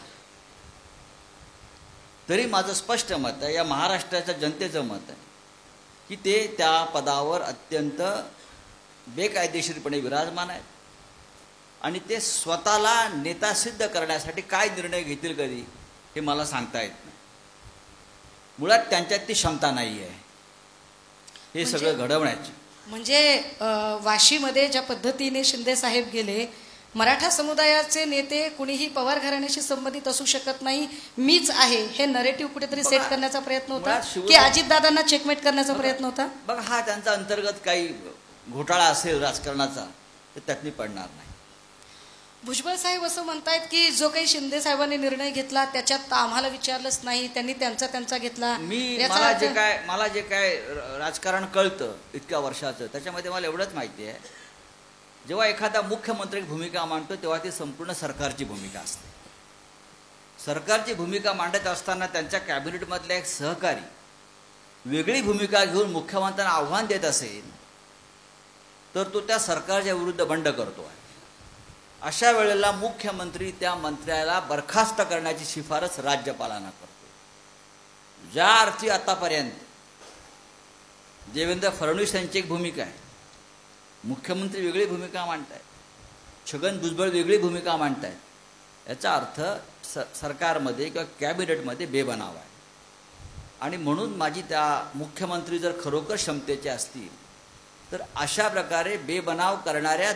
Speaker 2: तरी माझं स्पष्ट मत आहे, या महाराष्ट्राच्या जनतेचं मत आहे की ते त्या पदावर अत्यंत बेकायदेशीरपणे विराजमान आहेत आणि ते स्वतःला नेता सिद्ध करण्यासाठी काय निर्णय घेतील कधी हे मला सांगता येत नाही. मुळात त्यांच्यात ती क्षमता नाही आहे हे सगळं घडवण्याची.
Speaker 3: म्हणजे वाशीमध्ये ज्या पद्धतीने शिंदे साहेब गेले, मराठा समुदायाचे नेते कुणीही पवार घराण्याशी संबंधित असू शकत नाही, मीच आहे हे नरेटिव्ह कुठेतरी सेट करण्याचा प्रयत्न होता की अजितदादांना चेकमेट करण्याचा प्रयत्न होता?
Speaker 2: बघा, हा त्यांचा अंतर्गत काही घोटाळा असेल राजकारणाचा तर त्यातनी पडणार नाही.
Speaker 3: भुजबळ साहेब असं म्हणतायत की जो काही शिंदे साहेबांनी निर्णय घेतला त्याच्यात आम्हाला विचारलंच नाही, त्यांनी त्यांचा घेतला.
Speaker 2: मला जे काय राजकारण कळतं इतक्या वर्षाचं, त्याच्यामध्ये मला एवढंच माहिती आहे, जेव्हा एखादा मुख्यमंत्री भूमिका मांडतो तेव्हा ती संपूर्ण सरकारची भूमिका असते. सरकारची भूमिका मांडत असताना त्यांच्या कॅबिनेटमधल्या एक सहकारी वेगळी भूमिका घेऊन मुख्यमंत्र्यांना आव्हान देत असेल तर तो त्या सरकारच्या विरुद्ध बंड करतो आहे. अशा वेळेला मुख्यमंत्री त्या मंत्र्याला बरखास्त करण्याची शिफारस राज्यपालांना करतो. ज्या अर्थी आतापर्यंत देवेंद्र फडणवीस यांची एक भूमिका आहे, मुख्यमंत्री वेगळी भूमिका मांडतायत, छगन भुजबळ वेगळी भूमिका मांडतायत, याचा अर्थ सरकारमध्ये किंवा कॅबिनेटमध्ये बेबनाव आहे. आणि म्हणून माझी त्या मुख्यमंत्री जर खरोखर क्षमतेचे असतील तर अशा प्रकारे बेबनाव करणाऱ्या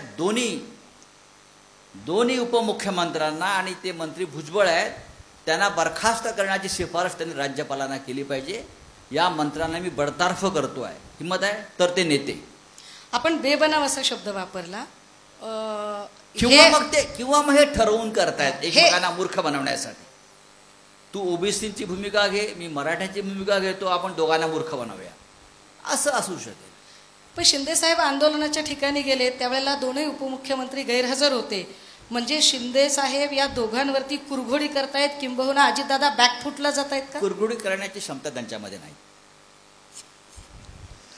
Speaker 2: दोन्ही उपमुख्यमंत्र्यांना आणि ते मंत्री भुजबळ आहेत त्यांना बरखास्त करण्याची शिफारस त्यांनी राज्यपालांना केली पाहिजे. या मंत्र्यांना मी बडतर्फ करतो आहे, हिंमत आहे तर ते नेते.
Speaker 3: आपण बेबनाव असा शब्द वापरला
Speaker 2: किंवा मग हे ठरवून करतायत एकमेकांना मूर्ख बनवण्यासाठी. तू ओबीसीची भूमिका घे, मी मराठ्याची भूमिका घेतो, आपण दोघांना मूर्ख बनवूया असं असू शकेल.
Speaker 3: पण शिंदे साहेब आंदोलनाच्या ठिकाणी गेले त्यावेळेला दोन्ही उपमुख्यमंत्री गैरहजर होते. म्हणजे शिंदे साहेब या दोघांवरती कुरघोडी करतायत, किंबहुना अजितदादा बॅकफुटला जात आहेत का?
Speaker 2: कुरघोडी करण्याची क्षमता त्यांच्यामध्ये नाही.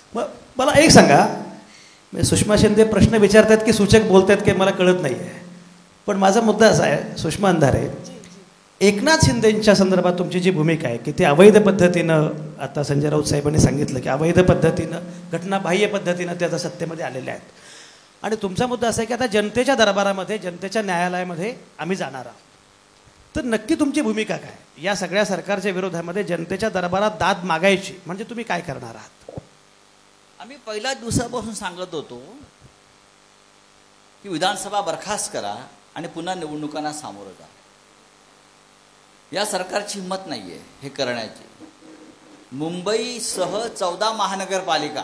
Speaker 1: मग मला एक सांगा, म्हणजे सुषमा शिंदे प्रश्न विचारतात की सूचक बोलतात की मला कळत नाही आहे, पण माझा मुद्दा असा आहे सुषमा अंधारे, एकनाथ शिंदेंच्या संदर्भात तुमची जी भूमिका आहे की ते अवैध पद्धतीनं, आता संजय राऊत साहेबांनी सांगितलं की अवैध पद्धतीनं, घटनाबाह्य पद्धतीनं ते आता सत्तेमध्ये आलेले आहेत, आणि तुमचा मुद्दा असा आहे की आता जनतेच्या दरबारामध्ये, जनतेच्या न्यायालयामध्ये आम्ही जाणार आहोत, तर नक्की तुमची भूमिका काय? या सगळ्या सरकारच्या विरोधामध्ये जनतेच्या दरबारात दाद मागायची म्हणजे तुम्ही काय करणार आहात?
Speaker 2: आम्ही पहिल्या दिवसापासून सांगत होतो की विधानसभा बरखास्त करा आणि पुन्हा निवडणुकांना सामोरं जा. या सरकारची हिंमत नाही आहे हे करण्याची. मुंबईसह 14 महानगरपालिका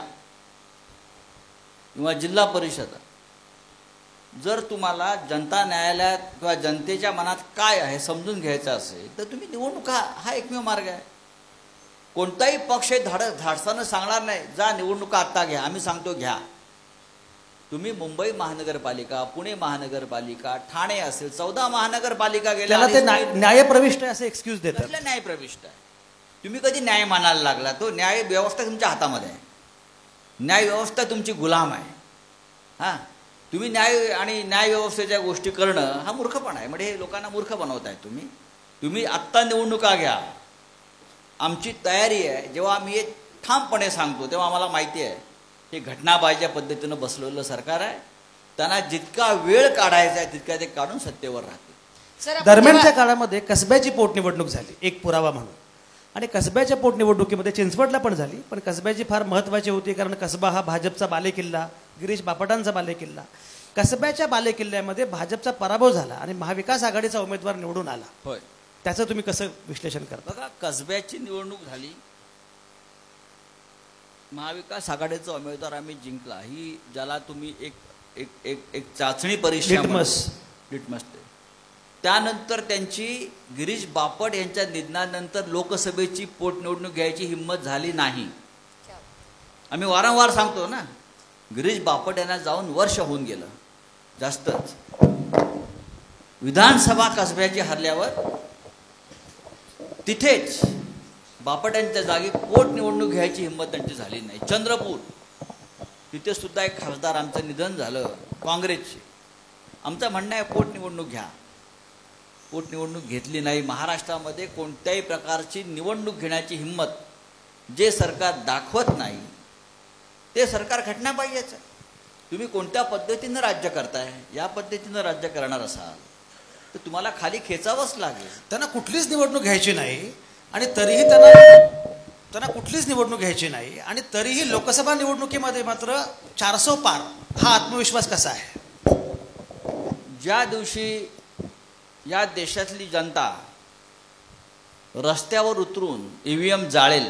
Speaker 2: किंवा जिल्हा परिषद, जर तुम्हाला जनता न्यायालयात किंवा जनतेच्या मनात काय आहे समजून घ्यायचं असेल तर तुम्ही निवडणुका हा एकमेव मार्ग आहे. कोणताही पक्ष धाडसानं सांगणार नाही जा निवडणुका आत्ता घ्या, आम्ही सांगतो घ्या. तुम्ही मुंबई महानगरपालिका, पुणे महानगरपालिका, ठाणे असेल, 14 महानगरपालिका गेल्या,
Speaker 1: ते न्यायप्रविष्ट आहे असं एक्सक्यूज देतात.
Speaker 2: न्यायप्रविष्ट आहे. तुम्ही कधी न्याय मानायला लागला? तो न्याय व्यवस्था तुमच्या हातामध्ये आहे, न्याय व्यवस्था तुमची गुलाम आहे. हां, तुम्ही न्याय आणि न्याय व्यवस्थेच्या गोष्टी करणं हा मूर्खपणा आहे. म्हणजे हे लोकांना मूर्ख बनवत आहे तुम्ही. तुम्ही आत्ता निवडणुका घ्या, आमची तयारी आहे. जेव्हा आम्ही हे ठामपणे सांगतो तेव्हा आम्हाला माहिती आहे हे घटनाबाह्य पद्धतीनं बसलेलं सरकार आहे. त्यांना जितका वेळ काढायचा आहे तितका ते काढून सत्तेवर राहतील.
Speaker 1: दरम्यानच्या काळामध्ये कसब्याची पोटनिवडणूक झाली एक पुरावा म्हणून, आणि कसब्याच्या पोटनिवडणुकीमध्ये चिंचवडला पण झाली, पण कसब्याची फार महत्त्वाची होती कारण कसबा हा भाजपचा बालेकिल्ला, गिरीश बापटांचा बालेकिल्ला. कसब्याच्या बालेकिल्ल्यामध्ये भाजपचा पराभव झाला आणि महाविकास आघाडीचा उमेदवार निवडून आला.
Speaker 2: होय,
Speaker 1: त्याचं तुम्ही कसं विश्लेषण करता?
Speaker 2: बघा, कसब्याची निवडणूक झाली, महाविकास आघाडीचा उमेदवार आम्ही जिंकला. ही ज्याला तुम्ही एक एक एक एक चाचणी परीक्षा, लिटमस, त्यानंतर त्यांची गिरीश बापट यांच्या निधनानंतर लोकसभेची पोटनिवडणूक घ्यायची हिंमत झाली नाही. आम्ही वारंवार सांगतो ना, गिरीश बापट यांना जाऊन वर्ष होऊन गेलं जास्तच. विधानसभा कसब्याची हरल्यावर तिथेच बापटांच्या जागी पोटनिवडणूक घ्यायची हिंमत त्यांची झाली नाही. चंद्रपूर, तिथे सुद्धा एक खासदार आमचं निधन झालं काँग्रेसचे. आमचं म्हणणं आहे पोटनिवडणूक घ्या. पोटनिवडणूक घेतली नाही. महाराष्ट्रामध्ये कोणत्याही प्रकारची निवडणूक घेण्याची हिंमत जे सरकार दाखवत नाही ते सरकार घटनाबाह्यच आहे. तुम्ही कोणत्या पद्धतीनं राज्य करताय? या पद्धतीनं राज्य करणार असाल तर तुम्हाला खाली खेचावंच लागेल.
Speaker 1: त्यांना कुठलीच निवडणूक घ्यायची नाही आणि तरीही त्यांना कुठलीच निवडणूक घ्यायची नाही आणि तरीही लोकसभा निवडणुकीमध्ये मात्र 400 पार हा आत्मविश्वास कसा आहे?
Speaker 2: ज्या दिवशी या देशातली जनता रस्त्यावर उतरून EVM जाळेल,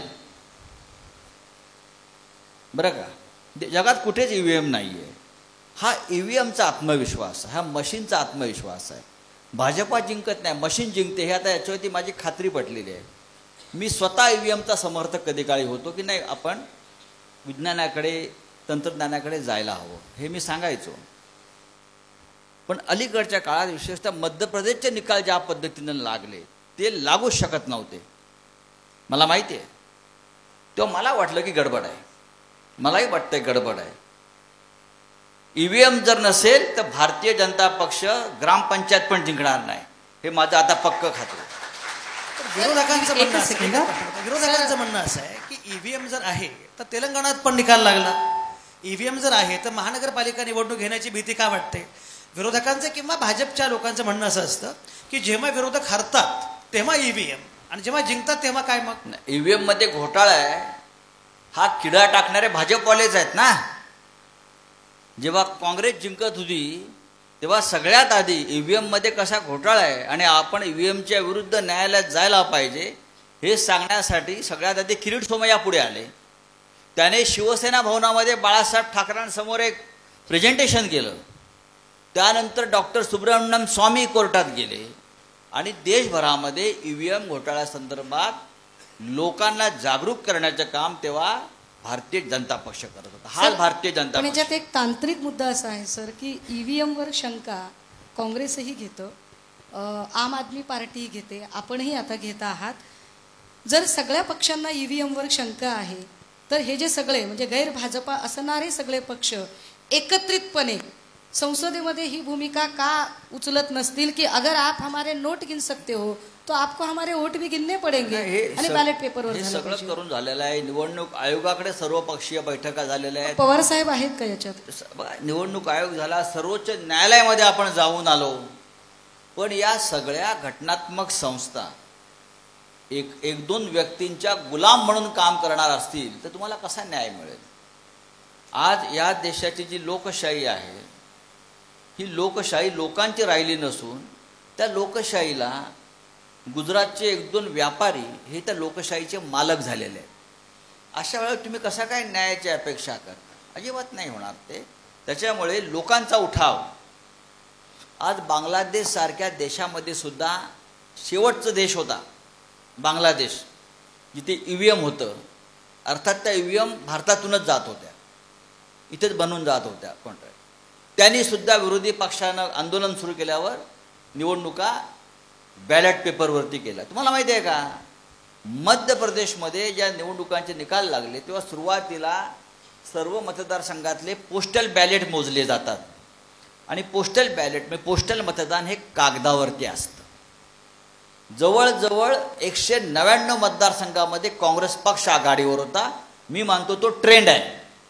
Speaker 2: बरं का, जगात कुठेच EVM नाही आहे. हा EVMचा आत्मविश्वास, हा मशीनचा आत्मविश्वास आहे. भाजपा जिंकत नाही, मशीन जिंकते. हे आता याच्यावरती माझी खात्री पटलेली आहे. मी स्वतः EVMचा समर्थक कधी काळी होतो की नाही, आपण विज्ञानाकडे, तंत्रज्ञानाकडे जायला हवं हे मी सांगायचो. पण अलीकडच्या काळात विशेषतः मध्य प्रदेशचे निकाल ज्या पद्धतीनं लागले ते लागूच शकत नव्हते. मला माहिती आहे. तेव्हा मला वाटलं की गडबड आहे. मलाही वाटतंय गडबड आहे. EVM जर नसेल तर भारतीय जनता पक्ष ग्रामपंचायत पण जिंकणार नाही, हे माझं आता पक्क खातं.
Speaker 1: विरोधकांचं म्हणणं असं आहे की EVM जर आहे तर तेलंगणात पण निकाल लागला. EVM जर आहे तर महानगरपालिका निवडणूक घेण्याची भीती का वाटते? विरोधकांचं किंवा भाजपच्या लोकांचं म्हणणं असं असतं की जेव्हा विरोधक हरतात तेव्हा EVM आणि जेव्हा जिंकतात तेव्हा काय? मग
Speaker 2: EVM मध्ये घोटाळा आहे हा किडा टाकणारे भाजपवालेच आहेत ना. जेव्हा काँग्रेस जिंकत होती तेव्हा सगळ्यात आधी EVM मध्ये कसा घोटाळा आहे आणि आपण EVMच्या विरुद्ध न्यायालयात जायला पाहिजे हे सांगण्यासाठी सगळ्यात आधी किरीट सोमय्या पुढे आले. त्याने शिवसेना भवनामध्ये बाळासाहेब ठाकरेंसमोर एक प्रेझेंटेशन केलं. त्यानंतर डॉक्टर सुब्रमण्यम स्वामी कोर्टात गेले आणि देशभरामध्ये EVM घोटाळ्यासंदर्भात लोकांना जागरूक करण्याचं काम तेव्हा भारतीय जनता पक्ष करत होता. हा भारतीय जनता पक्ष.
Speaker 3: याच्यात एक तांत्रिक मुद्दा असा आहे सर की EVM वर शंका काँग्रेसही घेतं, आम आदमी पार्टी घेते, आपणही आता घेत आहात. जर सगळ्या पक्षांना EVM वर शंका आहे तर हे जे सगळे म्हणजे गैर भाजपा असणारे सगळे पक्ष एकत्रितपणे संसदेमध्ये ही भूमिका का उचलत नसतील की अगर आप हमारे नोट गिन सकते हो तो आपको हमारे वोट भी गिनने पडेंगे आणि बॅलेट पेपरवर
Speaker 2: हे सगळं करून झालेलं आहे. निवडणूक आयोगाकडे सर्वपक्षीय बैठका झालेल्या आहेत.
Speaker 3: पवार साहेब आहेत का याच्यात?
Speaker 2: निवडणूक आयोग झाला, सर्वोच्च न्यायालयामध्ये आपण जाऊन आलो. पण या सगळ्या घटनात्मक संस्था एक दोन व्यक्तींच्या गुलाम म्हणून काम करणार असतील तर तुम्हाला कसा न्याय मिळेल? आज या देशाची जी लोकशाही आहे ही लोकशाही लोकांची राहिली नसून त्या लोकशाहीला गुजरातचे एक दोन व्यापारी हे त्या लोकशाहीचे मालक झालेले आहेत. अशा वेळेला तुम्ही कसा काय न्यायाची अपेक्षा करता? अजिबात नाही होणार ते. त्याच्यामुळे लोकांचा उठाव आज बांगलादेश सारख्या देशामध्ये सुद्धा शेवटचा देश होता बांगलादेश, जिथे EVM होतं. अर्थात त्या EVM भारतातूनच जात होत्या, इथेच बनवून जात होत्या कॉन्ट्रॅक्ट. त्यांनी सुद्धा विरोधी पक्षानं आंदोलन सुरू केल्यावर निवडणुका बॅलेट पेपरवरती केल्या. तुम्हाला माहिती आहे का, मध्य प्रदेशमध्ये ज्या निवडणुकांचे निकाल लागले तेव्हा सुरुवातीला सर्व मतदारसंघातले पोस्टल बॅलेट मोजले जातात आणि पोस्टल बॅलेट म्हणजे पोस्टल मतदान हे कागदावरती असतं. जवळजवळ 199 मतदारसंघामध्ये काँग्रेस पक्ष आघाडीवर होता. मी मानतो तो ट्रेंड आहे.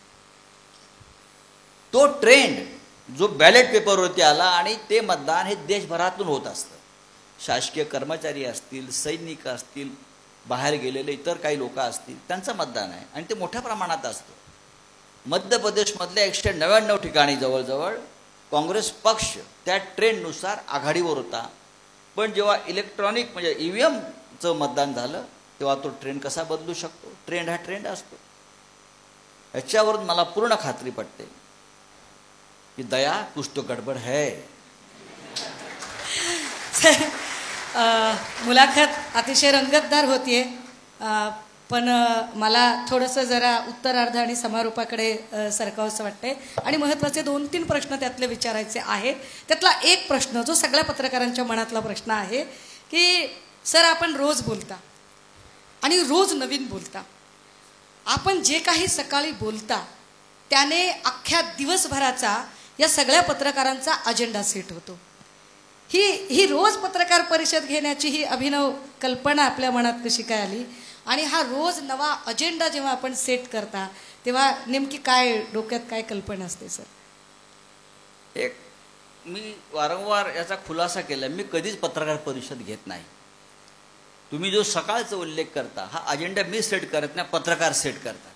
Speaker 2: तो ट्रेंड जो बॅलेट पेपरवरती आला आणि ते मतदान हे देशभरातून होत असतं. शासकीय कर्मचारी असतील, सैनिक असतील, बाहेर गेलेले इतर काही लोक असतील, त्यांचं मतदान आहे आणि ते मोठ्या प्रमाणात असतं. मध्य प्रदेशमधल्या 199 ठिकाणी जवळजवळ काँग्रेस पक्ष त्या ट्रेंडनुसार आघाडीवर होता. पण जेव्हा इलेक्ट्रॉनिक म्हणजे EVMचं मतदान झालं तेव्हा तो ट्रेंड कसा बदलू शकतो? ट्रेंड हा ट्रेंड असतो. याच्यावरून मला पूर्ण खात्री पटते की दया कुछ तो गडबड है.
Speaker 3: मुलाखत अतिशय रंगतदार होतीये, पण मला थोडंसं जरा उत्तरार्ध आणि समारोपाकडे सरकावंसं वाटतंय आणि महत्त्वाचे 2-3 प्रश्न त्यातले विचारायचे आहेत. त्यातला एक प्रश्न जो सगळ्या पत्रकारांच्या मनातला प्रश्न आहे की सर आपण रोज बोलता आणि रोज नवीन बोलता, आपण जे काही सकाळी बोलता त्याने अख्ख्या दिवसभराचा या सगळ्या पत्रकारांचा अजेंडा सेट होतो. ही रोज पत्रकार परिषद घेण्याची ही अभिनव कल्पना आपल्या मनात कशी काय आली आणि हा रोज नवा अजेंडा जेव्हा आपण सेट करता तेव्हा नेमकी काय डोक्यात काय कल्पना असते सर?
Speaker 2: एक मी वारंवार याचा खुलासा केला, मी कधीच पत्रकार परिषद घेत नाही. तुम्ही जो सकाळचा उल्लेख करता हा अजेंडा मी सेट करत नाही, पत्रकार सेट करतात.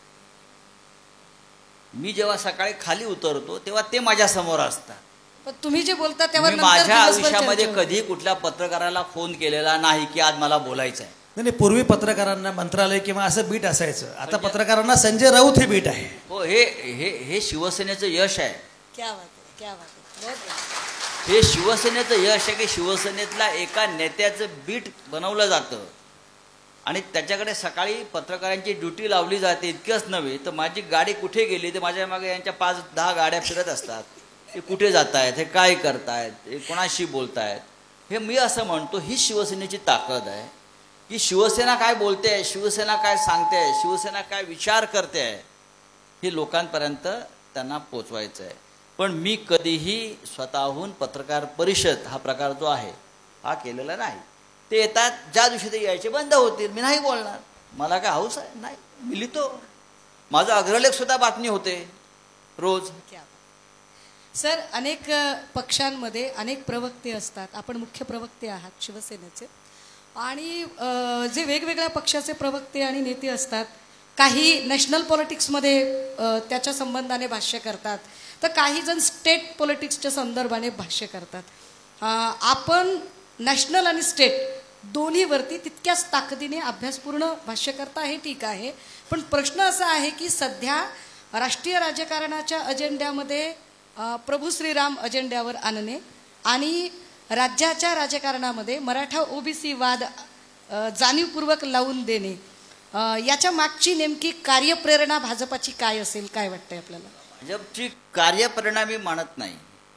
Speaker 2: मी जेव्हा सकाळी खाली उतरतो तेव्हा ते माझ्या समोर असतात.
Speaker 3: पण तुम्ही जे बोलता त्यावर
Speaker 2: माझ्या आयुष्यामध्ये कधी कुठल्या पत्रकाराला फोन केलेला नाही की आज मला बोलायचं आहे.
Speaker 1: नाही, पूर्वी पत्रकारांना मंत्रालय किंवा असं बीट असायचं, आता पत्रकारांना संजय राऊत हे बीट आहे.
Speaker 2: हो, हे हे हे शिवसेनेचं यश आहे.
Speaker 3: क्या बात आहे, क्या बात आहे.
Speaker 2: हे शिवसेनेचं यश आहे की शिवसेनेतल्या एका नेत्याचं बीट बनवलं जातं आणि त्याच्याकडे सकाळी पत्रकारांची ड्युटी लावली जाते. इतकंच नव्हे तर माझी गाडी कुठे गेली तर माझ्या मागे यांच्या 5-10 गाड्या फिरत असतात. हे कुठे जात आहेत, हे काय करतायत, हे कोणाशी बोलतायत, हे मी असं म्हणतो ही शिवसेनेची ताकद आहे की शिवसेना काय बोलते आहे, शिवसेना काय सांगते आहे, शिवसेना काय विचार करते आहे हे लोकांपर्यंत त्यांना पोचवायचं आहे. पण मी कधीही स्वतःहून पत्रकार परिषद हा प्रकार जो आहे हा केलेला नाही. ते येतात, ज्या दिवशी ते यायचे बंद होतील मी नाही बोलणार. मला काय हौस आहे? नाही, मी लिहितो. माझा अग्रलेख सुद्धा बातमी होते रोज.
Speaker 3: सर, अनेक पक्षांमध्ये अनेक प्रवक्ते असतात, आपण मुख्य प्रवक्ते आहात शिवसेनेचे, आणि जे वेगवेगळ्या पक्षाचे प्रवक्ते आणि नेते असतात, काही नॅशनल पॉलिटिक्समध्ये त्याच्या संबंधाने भाष्य करतात तर काही जण स्टेट पॉलिटिक्सच्या संदर्भाने भाष्य करतात. आपण नॅशनल आणि स्टेट दोन्हीवरती तितक्याच ताकदीने अभ्यासपूर्ण भाष्य करता हे ठीक आहे, पण प्रश्न असा आहे की सध्या राष्ट्रीय राजकारणाच्या अजेंड्यामध्ये प्रभू श्रीराम अजेंड्यावर आणणे आणि राज्याच्या राजकारणामध्ये मराठा OBC वाद जाणीवपूर्वक लावून देणे, याच्या मागची नेमकी कार्यप्रेरणा भाजपाची काय असेल, काय वाटतंय आपल्याला?
Speaker 2: भाजपची कार्यप्रेरणा मी मानत नाही.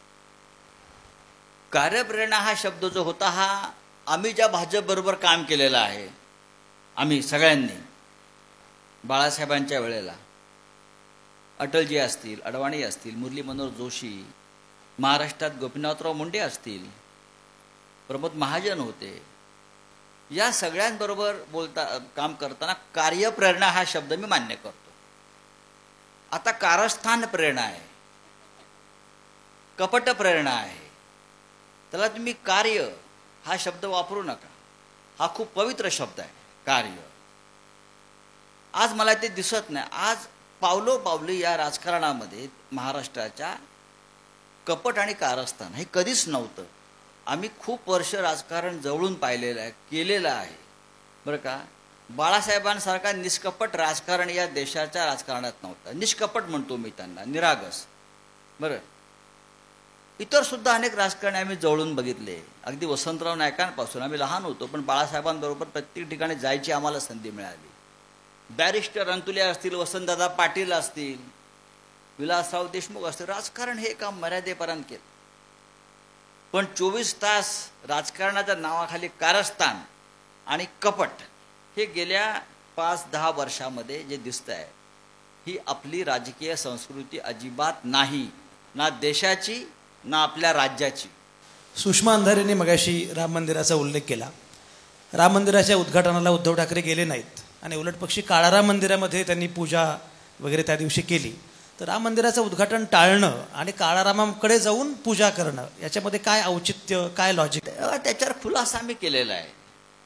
Speaker 2: कार्यप्रेरणा हा शब्द जो होता हा आम्ही ज्या भाजप बरोबर काम केलेलं आहे आम्ही सगळ्यांनी, बाळासाहेबांच्या वेळेला अटलजी असतील, अडवाणी असतील, मुरली मनोहर जोशी, महाराष्ट्रात गोपीनाथराव मुंडे असतील, प्रमोद महाजन होते, या सगळ्यांबरोबर काम करताना कार्यप्रेरणा हा शब्द मी मान्य करतो. आता कारस्थान प्रेरणा आहे, कपट प्रेरणा आहे, त्याला तुम्ही कार्य हा शब्द वापरू नका. हा खूप पवित्र शब्द आहे कार्य. आज मला ते दिसत नाही. आज पावलोपावली या राजकारणामध्ये महाराष्ट्राच्या कपट आणि कारस्थान हे कधीच नव्हतं. आम्ही खूप वर्ष राजकारण जवळून पाहिलेलं आहे, केलेलं आहे बरं का. बाळासाहेबांसारखा निष्कपट राजकारण या देशाच्या राजकारणात नव्हतं. निष्कपट म्हणतो मी त्यांना, निरागस. बरं, इतर सुद्धा अनेक राजकारणी आम्ही जवळून बघितले. अगदी वसंतराव नायकांपासून, आम्ही लहान होतो पण बाळासाहेबांबरोबर प्रत्येक ठिकाणी जायची आम्हाला संधी मिळाली. बॅरिस्टर अंतुले असतील, वसंतदादा पाटील असतील, विलासराव देशमुख असतील, राजकारण हे काम मर्यादेपर्यंत केलं. पण 24 तास राजकारणाच्या नावाखाली कारस्थान आणि कपट हे गेल्या 5-10 वर्षामध्ये जे दिसत आहे, ही आपली राजकीय संस्कृती अजिबात नाही, ना देशाची ना आपल्या राज्याची.
Speaker 1: सुषमा अंधारेंनी मगाशी राम मंदिराचा उल्लेख केला. राम मंदिराच्या उद्घाटनाला उद्धव ठाकरे गेले नाहीत आणि उलटपक्षी काळाराम मंदिरामध्ये त्यांनी पूजा वगैरे त्या दिवशी केली. तर राम मंदिराचं उद्घाटन टाळणं आणि काळारामाकडे जाऊन पूजा करणं याच्यामध्ये काय औचित्य, काय लॉजिक?
Speaker 2: त्याच्यावर खुलासा आम्ही केलेला आहे.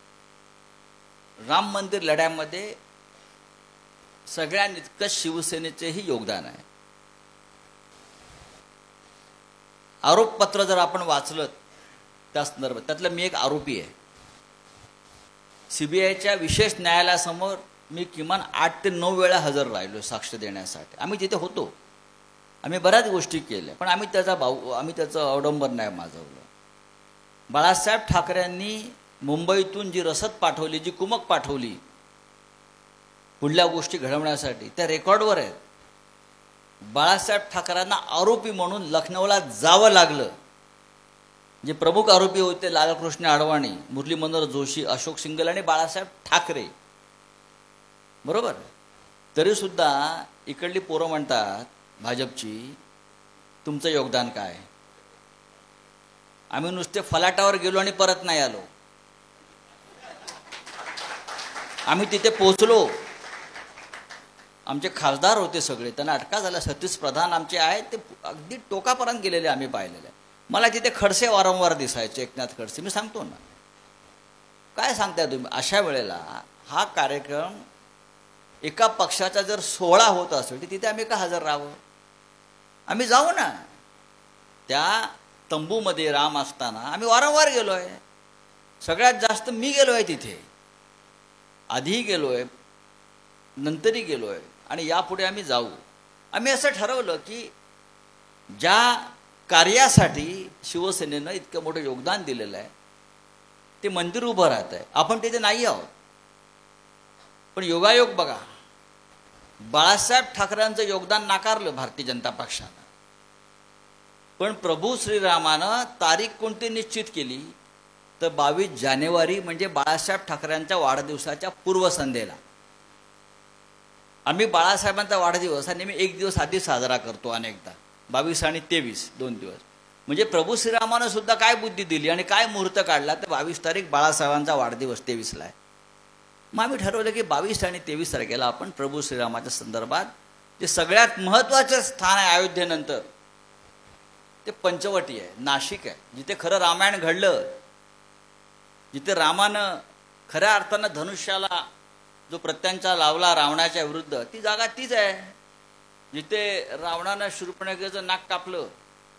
Speaker 2: राम मंदिर लढ्यामध्ये सगळ्यांइतकं शिवसेनेचेही योगदान आहे. आरोपपत्र जर आपण वाचलं त्या संदर्भात, त्यातलं मी एक आरोपी आहे. CBIच्या विशेष न्यायालयासमोर मी किमान 8 ते 9 वेळा हजर राहिलो साक्ष देण्यासाठी. आम्ही तिथे होतो, आम्ही बऱ्याच गोष्टी केल्या, पण आम्ही त्याचं अवडंबर नाही माजवलं. बाळासाहेब ठाकरेंनी मुंबईतून जी रसद पाठवली, जी कुमक पाठवली पुढल्या गोष्टी घडवण्यासाठी, त्या रेकॉर्डवर आहेत. बाळासाहेब ठाकरेंना आरोपी म्हणून लखनौला जावं लागलं. जे प्रमुख आरोपी होते लालकृष्ण अडवाणी, मुरली मनोहर जोशी, अशोक सिंगल आणि बाळासाहेब ठाकरे, बरोबर. तरीसुद्धा इकडली पोरं म्हणतात भाजपची, तुमचं योगदान काय? आम्ही नुसते फलाटावर गेलो आणि परत नाही आलो. आम्ही तिथे पोहोचलो, आमचे खासदार होते सगळे, त्यांना अटका झाला. सतीश प्रधान आमचे आहेत, ते अगदी टोकापर्यंत गेलेले आम्ही पाहिलेले. मला तिथे खडसे वारंवार दिसायचे, एकनाथ खडसे. मी सांगतो ना, काय सांगताय तुम्ही? अशा वेळेला हा कार्यक्रम एका पक्षाचा जर 16 होत असेल तर तिथे आम्ही का हजर राहावं? आम्ही जाऊ ना. त्या तंबूमध्ये राम असताना आम्ही वारंवार गेलो आहे. सगळ्यात जास्त मी गेलो आहे तिथे, आधीही गेलो आहे, नंतरही गेलो आहे आणि यापुढे आम्ही जाऊ. आम्ही असं ठरवलं की ज्या कार्यासाठी शिवसेनेनं इतकं मोठं योगदान दिलेलं आहे, ते मंदिर उभं राहत आहे, आपण तिथे नाही आहोत. पण योगायोग बघा, बाळासाहेब ठाकरेंचं योगदान नाकारलं भारतीय जनता पक्षानं. पण प्रभू श्रीरामानं तारीख कोणती निश्चित केली तर 22 जानेवारी म्हणजे बाळासाहेब ठाकरेंच्या वाढदिवसाच्या पूर्वसंध्येला. आम्ही बाळासाहेबांचा वाढदिवस हा नेहमी 1 दिवस आधी साजरा करतो अनेकदा, 22 आणि 23 2 दिवस. म्हणजे प्रभू श्रीरामानं सुद्धा काय बुद्धी दिली आणि काय मुहूर्त काढला तर 22 तारीख बाळासाहेबांचा वाढदिवस 23ला आहे. मग आम्ही ठरवलं की 22 आणि 23 तारखेला आपण प्रभू श्रीरामाच्या संदर्भात जे सगळ्यात महत्त्वाचं स्थान आहे अयोध्येनंतर, ते पंचवटी आहे, नाशिक आहे, जिथे खरं रामायण घडलं, जिथे रामानं खऱ्या अर्थानं धनुष्याला जो प्रत्यांचा लावला रावणाच्या विरुद्ध, ती जागा तीच आहे. जिथे रावणानं शूर्पणखेचं नाक कापलं,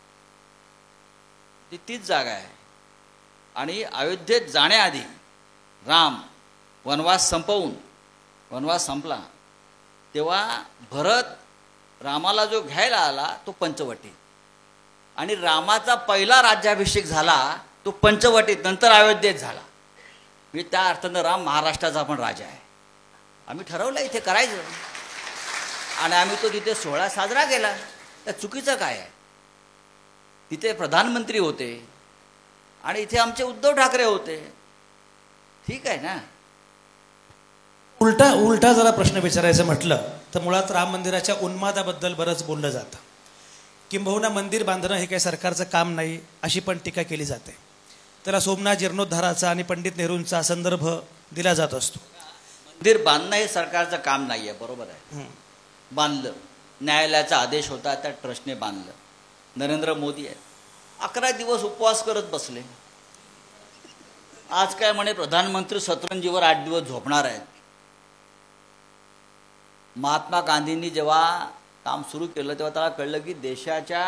Speaker 2: ती तीच जागा आहे. आणि अयोध्येत जाण्याआधी राम वनवास संपला तेव्हा भरत रामाला जो घ्यायला आला तो पंचवटी, आणि रामाचा पहिला राज्याभिषेक झाला तो पंचवटीत, नंतर अयोध्येत झाला. म्हणजे त्या अर्थानं राम महाराष्ट्राचा पण राजा आहे. आम्ही ठरवलं इथे करायचं आणि आम्ही तो तिथे सोहळा साजरा केला. त्या चुकीचं काय आहे? तिथे प्रधानमंत्री होते आणि इथे आमचे उद्धव ठाकरे होते, ठीक आहे ना.
Speaker 1: उलटा जरा प्रश्न विचारायचं म्हटलं तर मुळात राम मंदिराच्या उन्मादाबद्दल बरंच बोललं जातं. किंबहुना मंदिर बांधणं हे काही सरकारचं काम नाही अशी पण टीका केली जाते. त्याला सोमनाथ जीर्णोद्धाराचा आणि पंडित नेहरूंचा संदर्भ दिला जात असतो.
Speaker 2: मंदिर बांधणं हे सरकारचं काम नाही आहे, बरोबर आहे. बांधलं, न्यायालयाचा आदेश होता, त्या ट्रस्टने बांधलं. नरेंद्र मोदी आहे, 11 दिवस उपवास करत बसले. आज काय म्हणे प्रधानमंत्री सतरंजीवर 8 दिवस झोपणार आहेत. महात्मा गांधींनी जेव्हा काम सुरू केलं तेव्हा त्याला कळलं की देशाच्या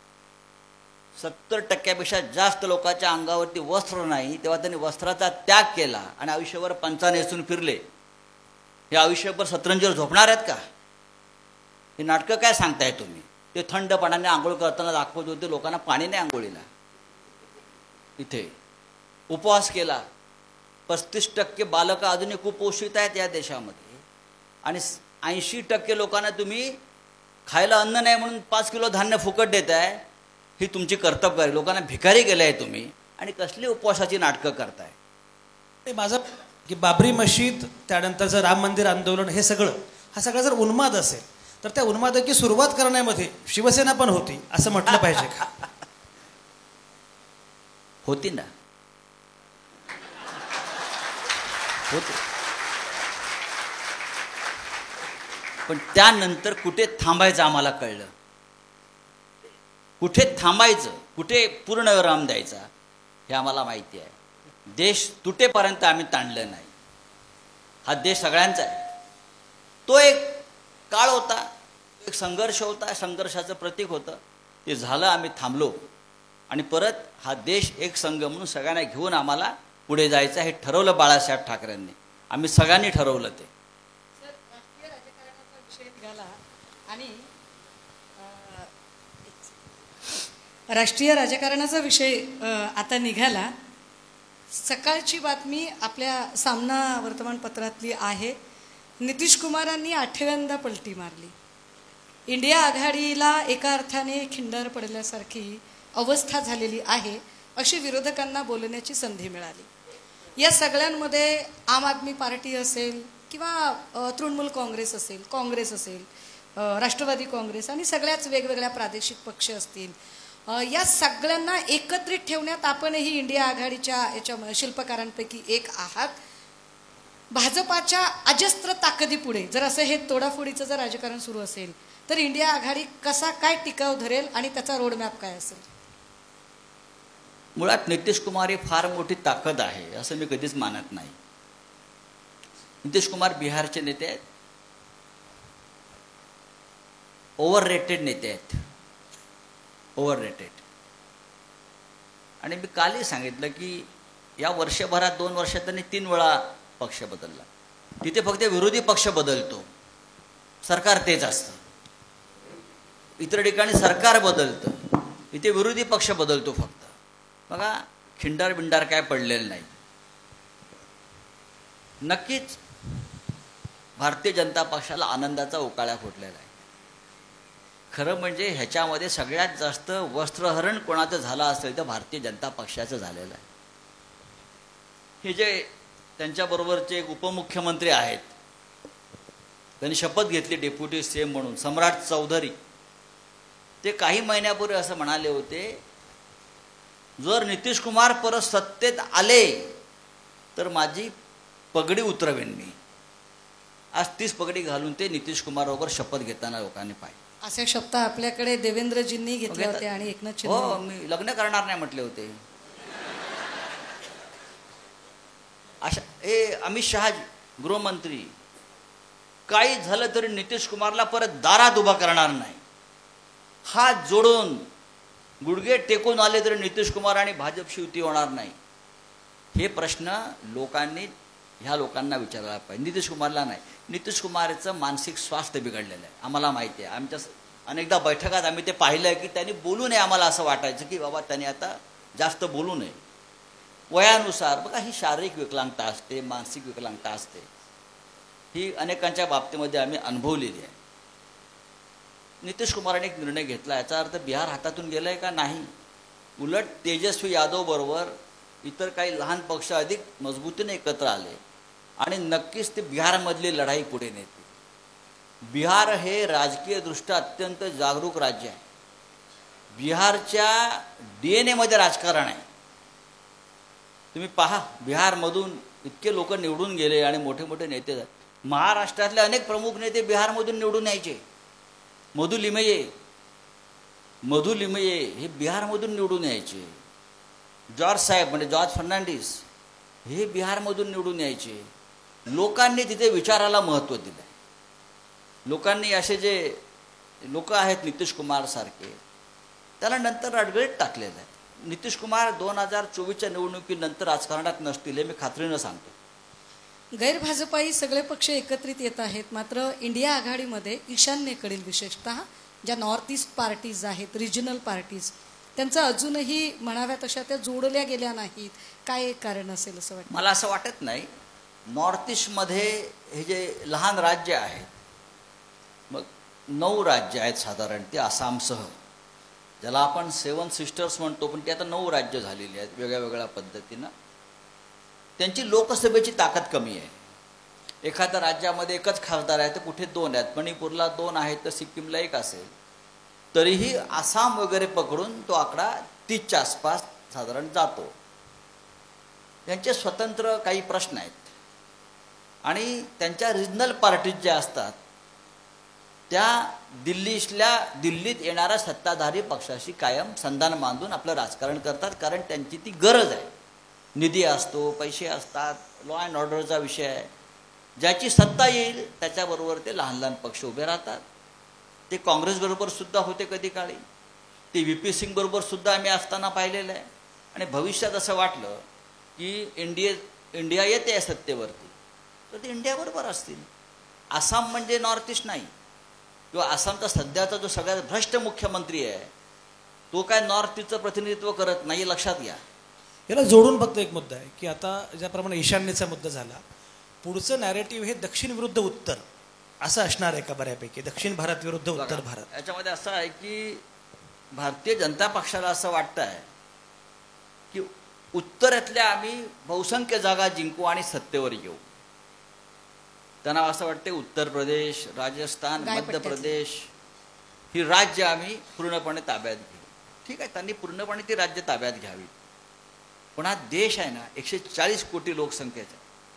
Speaker 2: 70% जास्त लोकांच्या अंगावरती वस्त्र नाही, तेव्हा त्यांनी वस्त्राचा त्याग केला आणि आयुष्यभर पंचा नेसून फिरले. हे आयुष्यभर सतरंजीवर झोपणार आहेत का? हे नाटकं काय सांगताय तुम्ही? ते थंड पाण्याने आंघोळ करताना दाखवत होते लोकांना पाणी नाही आंघोळीला. इथे उपवास केला. 35% बालकं अजूनही कुपोषित आहेत या देशामध्ये आणि 80% लोकांना तुम्ही खायला अन्न नाही म्हणून 5 किलो धान्य फुकट देताय. ही तुमची कर्तव्य आहे. लोकांना भिकारी केलं आहे तुम्ही आणि कसली उपवासाची नाटकं करताय.
Speaker 1: ते माझं की बाबरी मशीद, त्यानंतरचं राम मंदिर आंदोलन, हे सगळं हा सगळा जर उन्माद असेल तर त्या उन्मादाची सुरुवात करण्यामध्ये शिवसेना पण होती असं म्हटलं पाहिजे का?
Speaker 2: होती ना, होते. पण त्यानंतर कुठे थांबायचं आम्हाला कळलं. कुठे थांबायचं, कुठे पूर्ण विराम द्यायचा हे आम्हाला माहिती आहे. देश तुटेपर्यंत आम्ही ताणलं नाही. हा देश सगळ्यांचा आहे. तो एक काळ होता, एक संघर्ष होता, संघर्षाचं प्रतीक होतं. ते झालं, आम्ही थांबलो आणि परत हा देश एक संघ म्हणून सगळ्यांना घेऊन आम्हाला पुढे जायचं हे ठरवलं बाळासाहेब ठाकरेंनी. आम्ही सगळ्यांनी ठरवलं ते.
Speaker 3: राष्ट्रीय राजकारणाचा विषय निघाला आणि राष्ट्रीय राजकारणाचा विषय आता निघाला. सकाळची बातमी आपल्या सामना वर्तमानपत्रातली आहे. नितीश कुमारांनी 8व्यांदा पलटी मारली. इंडिया आघाडीला एका अर्थाने खिंडार पडल्यासारखी अवस्था झालेली आहे अशी विरोधकांना बोलण्याची संधी मिळाली. या सगळ्यांमध्ये आम आदमी पार्टी असेल किंवा तृणमूल काँग्रेस असेल, राष्ट्रवादी काँग्रेस आणि सगळ्याच वेगवेगळ्या प्रादेशिक पक्ष असतील, या सगळ्यांना एकत्रित ठेवण्यात आपणही इंडिया आघाडीच्या याच्या शिल्पकारांपैकी एक आहात. भाजपाच्या अजस्त्र ताकदीपुढे जर असं हे तोडाफोडीचं जर राजकारण सुरू असेल तर इंडिया आघाडी कसा काय टिकाव धरेल आणि त्याचा रोडमॅप काय असेल?
Speaker 2: मुळात नितीश कुमार ही फार मोठी ताकद आहे असं मी कधीच मानत नाही. नितीश कुमार बिहारचे नेते आहेत, ओव्हर रेटेड नेते आहेत, ओव्हर रेटेड. आणि मी कालही सांगितलं की या वर्षभरात 2 वर्षात त्यांनी 3 वेळा पक्ष बदलला. तिथे फक्त विरोधी पक्ष बदलतो, सरकार तेच असतं. इतर ठिकाणी सरकार बदलतं, इथे विरोधी पक्ष बदलतो फक्त. बघा, खिंडार बिंडार काय पडलेलं नाही. नक्कीच भारतीय जनता पक्षाला आनंदाचा उकाळा फुटलेला आहे. खरं म्हणजे ह्याच्यामध्ये सगळ्यात जास्त वस्त्रहरण कोणाचं झालं असेल तर भारतीय जनता पक्षाचं झालेलं आहे. हे जे त्यांच्याबरोबरचे एक उपमुख्यमंत्री आहेत, त्यांनी शपथ घेतली डेप्युटी सीएम म्हणून, सम्राट चौधरी, ते काही महिन्यापूर्वी असं म्हणाले होते, जर नितीश कुमार परत सत्तेत आले तर माझी पगडी उतरवेन मी. आज 30 पगडी घालून ते नितीश कुमारबरोबर शपथ घेताना लोकांनी पाहिजे.
Speaker 3: असे शब्द आपल्याकडे देवेंद्रजींनी घेतले होते आणि एकनाथ शिंदे.
Speaker 2: हो, मी लग्न करणार नाही म्हटले होते. अशा हे अमित शहा गृहमंत्री, काही झालं तरी नितीश कुमारला परत दारात उभा करणार नाही. हात जोडून गुडघे टेकून आले तरी नितीश कुमार आणि भाजपशी युती होणार नाही. हे प्रश्न लोकांनी ह्या लोकांना विचारायला पाहिजे, नितीश कुमारला नाही. नितीश कुमारचं मानसिक स्वास्थ्य बिघडलेलं आहे, आम्हाला माहिती आहे. आमच्या अनेकदा बैठकात आम्ही ते पाहिलं आहे की त्यांनी बोलू नये. आम्हाला असं वाटायचं की बाबा त्यांनी आता जास्त बोलू नये. वयानुसार बघा, ही शारीरिक विकलांगता असते, मानसिक विकलांगता असते. ही अनेकांच्या बाबतीमध्ये आम्ही अनुभवलेली आहे. नितीश कुमारांनी एक निर्णय घेतला, याचा अर्थ बिहार हातातून गेलं आहे का? नाही. उलट तेजस्वी यादव बरोबर इतर काही लहान पक्ष अधिक मजबूतीने एकत्र आले आणि नक्कीच ते बिहारमधली लढाई पुढे नेते. बिहार हे राजकीयदृष्ट्या अत्यंत जागरूक राज्य आहे. बिहारच्या DNA मध्ये राजकारण आहे. तुम्ही पहा, बिहारमधून इतके लोक निवडून गेले आणि मोठे मोठे नेते झाले. महाराष्ट्रातले अनेक प्रमुख नेते बिहारमधून निवडून यायचे. मधु लिमये हे बिहारमधून निवडून यायचे. जॉर्ज साहेब म्हणजे जॉर्ज फर्नांडिस हे बिहारमधून निवडून यायचे. लोकांनी तिथे विचाराला महत्त्व दिलं. लोकांनी असे जे लोक आहेत नितीश कुमार सारखे, त्याला नंतर अडगळीत टाकलेलं आहे. नितीश कुमार 2024च्या निवडणुकीनंतर राजकारणात नसतील हे मी खात्रीनं सांगतो.
Speaker 3: गैरभाजपाई सगळे पक्ष एकत्रित येत आहेत, मात्र इंडिया आघाडीमध्ये ईशान्येकडील विशेषतः ज्या नॉर्थ ईस्ट पार्टीज आहेत, रिजनल पार्टीज, त्यांचं अजूनही म्हणाव्या तशा त्या जोडल्या गेल्या नाहीत. काय एक कारण असेल असं वाटतं?
Speaker 2: मला असं वाटत नाही. नॉर्थ ईस्टमध्ये हे जे लहान राज्य आहेत, मग 9 राज्य आहेत साधारण, ते आसामसह, ज्याला आपण 7 सिस्टर्स म्हणतो, पण ते आता 9 राज्य झालेली आहेत वेगळ्या वेगळ्या पद्धतीनं. त्यांची लोकसभेची ताकद कमी आहे. एखाद्या राज्यामध्ये एकच खासदार आहे तर कुठे 2 आहेत. मणिपूरला 2 आहेत तर सिक्कीमला 1 असेल. तरीही आसाम वगैरे पकडून तो आकडा 30च्या आसपास साधारण जातो. त्यांचे स्वतंत्र काही प्रश्न आहेत आणि त्यांच्या रिजनल पार्टीज ज्या असतात त्या दिल्लीत येणाऱ्या सत्ताधारी पक्षाशी कायम संधान बांधून आपलं राजकारण करतात, कारण त्यांची ती गरज आहे. निधी असतो, पैसे असतात, लॉ अँड ऑर्डरचा विषय आहे. ज्याची सत्ता येईल त्याच्याबरोबर ते लहान लहान पक्ष उभे राहतात. ते काँग्रेसबरोबर सुद्धा होते कधी काळी, ते VP सिंग बरोबर सुद्धा आम्ही असताना पाहिलेलं आहे. आणि भविष्यात असं वाटलं की इंडिया येते सत्तेवरती तर ते इंडियाबरोबर असतील. आसाम म्हणजे नॉर्थ ईस्ट नाही, किंवा आसामचा सध्याचा जो सगळ्यात भ्रष्ट मुख्यमंत्री आहे तो काय नॉर्थ ईस्टचं प्रतिनिधित्व करत नाही, लक्षात घ्या.
Speaker 1: याला जोडून फक्त एक मुद्दा आहे की आता ज्याप्रमाणे ईशान्येचा मुद्दा झाला, पुढचं नॅरेटिव्ह हे दक्षिण विरुद्ध उत्तर असं असणार आहे का बऱ्यापैकी? दक्षिण भारत विरुद्ध उत्तर भारत.
Speaker 2: याच्यामध्ये असं आहे की भारतीय जनता पक्षाला असं वाटतं आहे की उत्तरेतल्या आम्ही बहुसंख्य जागा जिंकू आणि सत्तेवर येऊ. त्यांना असं वाटते उत्तर प्रदेश, राजस्थान, मध्य प्रदेश ही राज्य आम्ही पूर्णपणे ताब्यात घेऊ. ठीक आहे, त्यांनी पूर्णपणे ती राज्य ताब्यात घ्यावी. पण हा देश आहे ना 140 कोटी लोकसंख्येचा,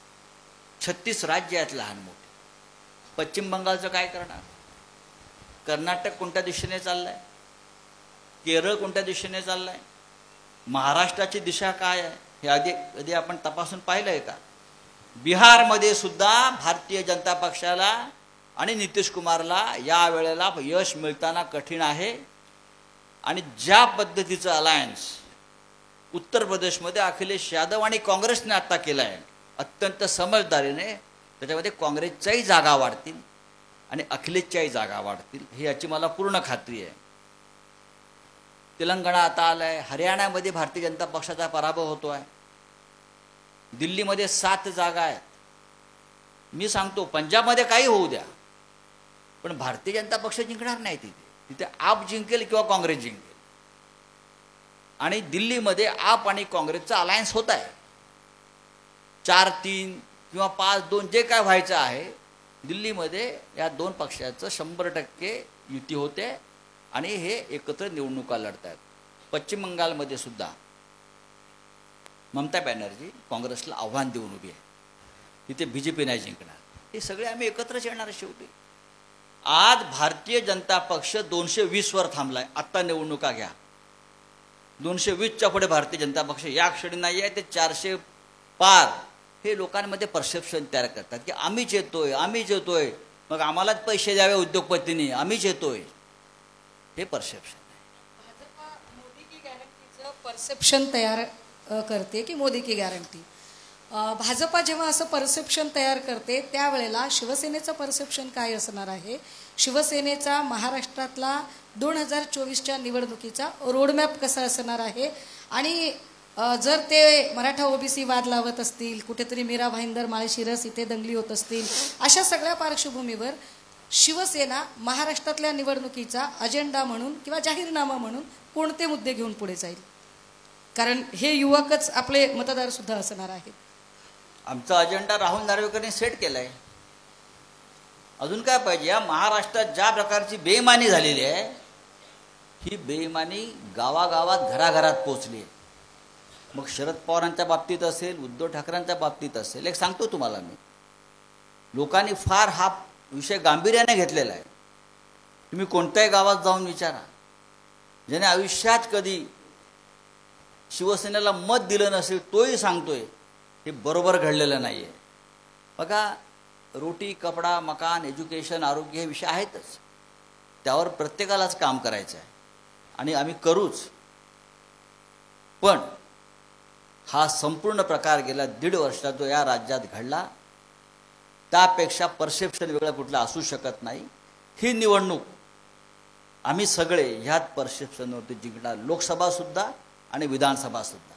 Speaker 2: 36 राज्य आहेत लहान मोठे. पश्चिम बंगालचं काय करणार? कर्नाटक कोणत्या दिशेने चाललाय? केरळ कोणत्या दिशेने चाललाय? महाराष्ट्राची दिशा काय आहे हे कधी आपण तपासून पाहिलं आहे का? बिहारमध्ये सुद्धा भारतीय जनता पक्षाला आणि नितीश कुमारला या वेळेला यश मिळताना कठीण आहे. आणि ज्या पद्धतीचं अलायन्स उत्तर प्रदेशमध्ये अखिलेश यादव आणि काँग्रेसने आता केलं आहे अत्यंत समजदारीने, त्याच्यामध्ये काँग्रेसच्याही जागा वाढतील आणि अखिलेशच्याही जागा वाढतील, ही याची मला पूर्ण खात्री आहे. तेलंगणा आता आलं आहे, हरियाणामध्ये भारतीय जनता पक्षाचा पराभव होतो आहे, दिल्लीमध्ये 7 जागा आहेत. मी सांगतो पंजाबमध्ये काही होऊ द्या, पण भारतीय जनता पक्ष जिंकणार नाही तिथे. तिथे आप जिंकेल किंवा काँग्रेस जिंकेल. आणि दिल्लीमध्ये आप आणि काँग्रेसचा अलायन्स होत आहे. 4-3 किंवा 5-2 जे काय व्हायचं आहे, दिल्लीमध्ये या 2 पक्षाचं 100% युती होते आणि हे एकत्र निवडणुका लढत आहेत. पश्चिम बंगालमध्ये सुद्धा ममता बॅनर्जी काँग्रेसला आव्हान देऊन उभी आहे, तिथे BJP नाही जिंकणार. हे सगळे आम्ही एकत्रच येणार शेवटी. आज भारतीय जनता पक्ष 220 वर थांबलाय. आत्ता निवडणुका घ्या, 220च्या पुढे भारतीय जनता पक्ष या क्षणी नाही आहे, ते 400 पार. हे लोकांमध्ये परसेप्शन तयार करतात की आम्हीच येतोय, मग आम्हालाच पैसे द्यावे उद्योगपतींनी, आम्हीच येतोय. हे परसेप्शन आहे.
Speaker 3: भाजपा मोदी की गॅरंटीचं परसेप्शन तयार करते की मोदी की गॅरंटी? भाजपा जेव्हा असं परसेप्शन तयार करते त्यावेळेला शिवसेनेचं परसेप्शन काय असणार आहे? शिवसेनेचा महाराष्ट्रातला 2024च्या निवडणुकीचा रोडमॅप कसा असणार आहे? आणि जर ते मराठा OBC वाद लावत असतील, कुठेतरी मीरा भाईंदर माळशिरस इथे दंगली होत असतील, अशा सगळ्या पार्श्वभूमीवर शिवसेना महाराष्ट्रातल्या निवडणुकीचा अजेंडा म्हणून किंवा जाहीरनामा म्हणून कोणते मुद्दे घेऊन पुढे जाईल? कारण हे युवकच आपले मतदार सुद्धा असणार आहेत.
Speaker 2: आमचा अजेंडा राहुल नार्वेकरने सेट केलाय. अजून काय पाहिजे? या महाराष्ट्रात ज्या प्रकारची बेईमानी झालेली आहे, ही बेईमानी गावागावात घराघरात पोचली आहे. मग शरद पवारांच्या बाबतीत असेल, उद्धव ठाकरेंच्या बाबतीत असेल. एक सांगतो तुम्हाला मी, लोकांनी फार हा विषय गांभीर्याने घेतलेला आहे. तुम्ही कोणत्याही गावात जाऊन विचारा, ज्याने आयुष्यात कधी शिवसेनेला मत दिलं नसेल तोही सांगतोय हे बरोबर घडलेलं नाही आहे. बघा, रोटी, कपडा, मकान, एज्युकेशन, आरोग्य हे विषय आहेतच. त्यावर प्रत्येकालाच काम करायचं आहे आणि आम्ही करूच. पण हा संपूर्ण प्रकार गेल्या 1.5 वर्षात जो या राज्यात घडला, त्यापेक्षा परसेप्शन वेगळं कुठलं असू शकत नाही. ही निवडणूक आम्ही सगळे ह्यात परसेप्शनवरती जिंकणार, लोकसभासुद्धा आणि विधानसभासुद्धा.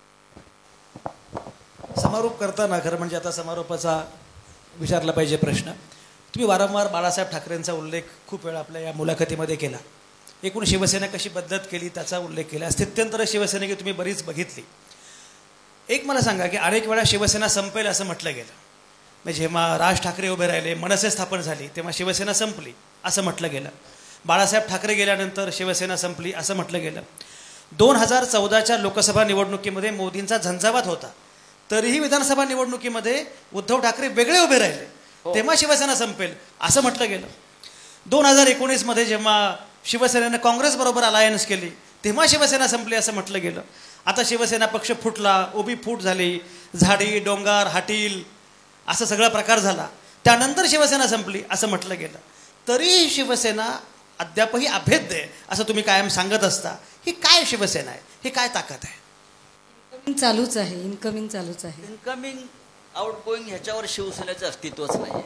Speaker 4: समारोप करताना खरं म्हणजे आता समारोपाचा विचारला पाहिजे प्रश्न. तुम्ही वारंवार बाळासाहेब ठाकरेंचा उल्लेख खूप वेळा आपल्या या मुलाखतीमध्ये केला. एकूण शिवसेना कशी पद्धत केली त्याचा उल्लेख केला. स्थित्यंतर शिवसेनेची तुम्ही बरीच बघितली. एक मला सांगा की अनेक वेळा शिवसेना संपेल असं म्हटलं गेलं. म्हणजे जेव्हा राज ठाकरे उभे राहिले, मनसे स्थापन झाली, तेव्हा शिवसेना संपली असं म्हटलं गेलं. बाळासाहेब ठाकरे गेल्यानंतर शिवसेना संपली असं म्हटलं गेलं. 2014च्या लोकसभा निवडणुकीमध्ये मोदींचा झंझावात होता, तरीही विधानसभा निवडणुकीमध्ये उद्धव ठाकरे वेगळे उभे राहिले, तेव्हा शिवसेना संपेल असं म्हटलं गेलं. 2019मध्ये जेव्हा शिवसेनेनं काँग्रेसबरोबर अलायन्स केली, तेव्हा शिवसेना संपली असं म्हटलं गेलं. आता शिवसेना पक्ष फुटला, उभी फूट झाली, झाडी, डोंगर, हाटील असं सगळा प्रकार झाला. त्यानंतर शिवसेना संपली असं म्हटलं गेलं. तरीही शिवसेना अद्यापही अभेद्य आहे असं तुम्ही कायम सांगत असता. ही काय शिवसेना आहे? ही काय ताकद आहे?
Speaker 3: इनकमिंग चालूच आहे.
Speaker 2: इनकमिंग आउट गोईंग ह्याच्यावर शिवसेनेचं अस्तित्वच नाही आहे.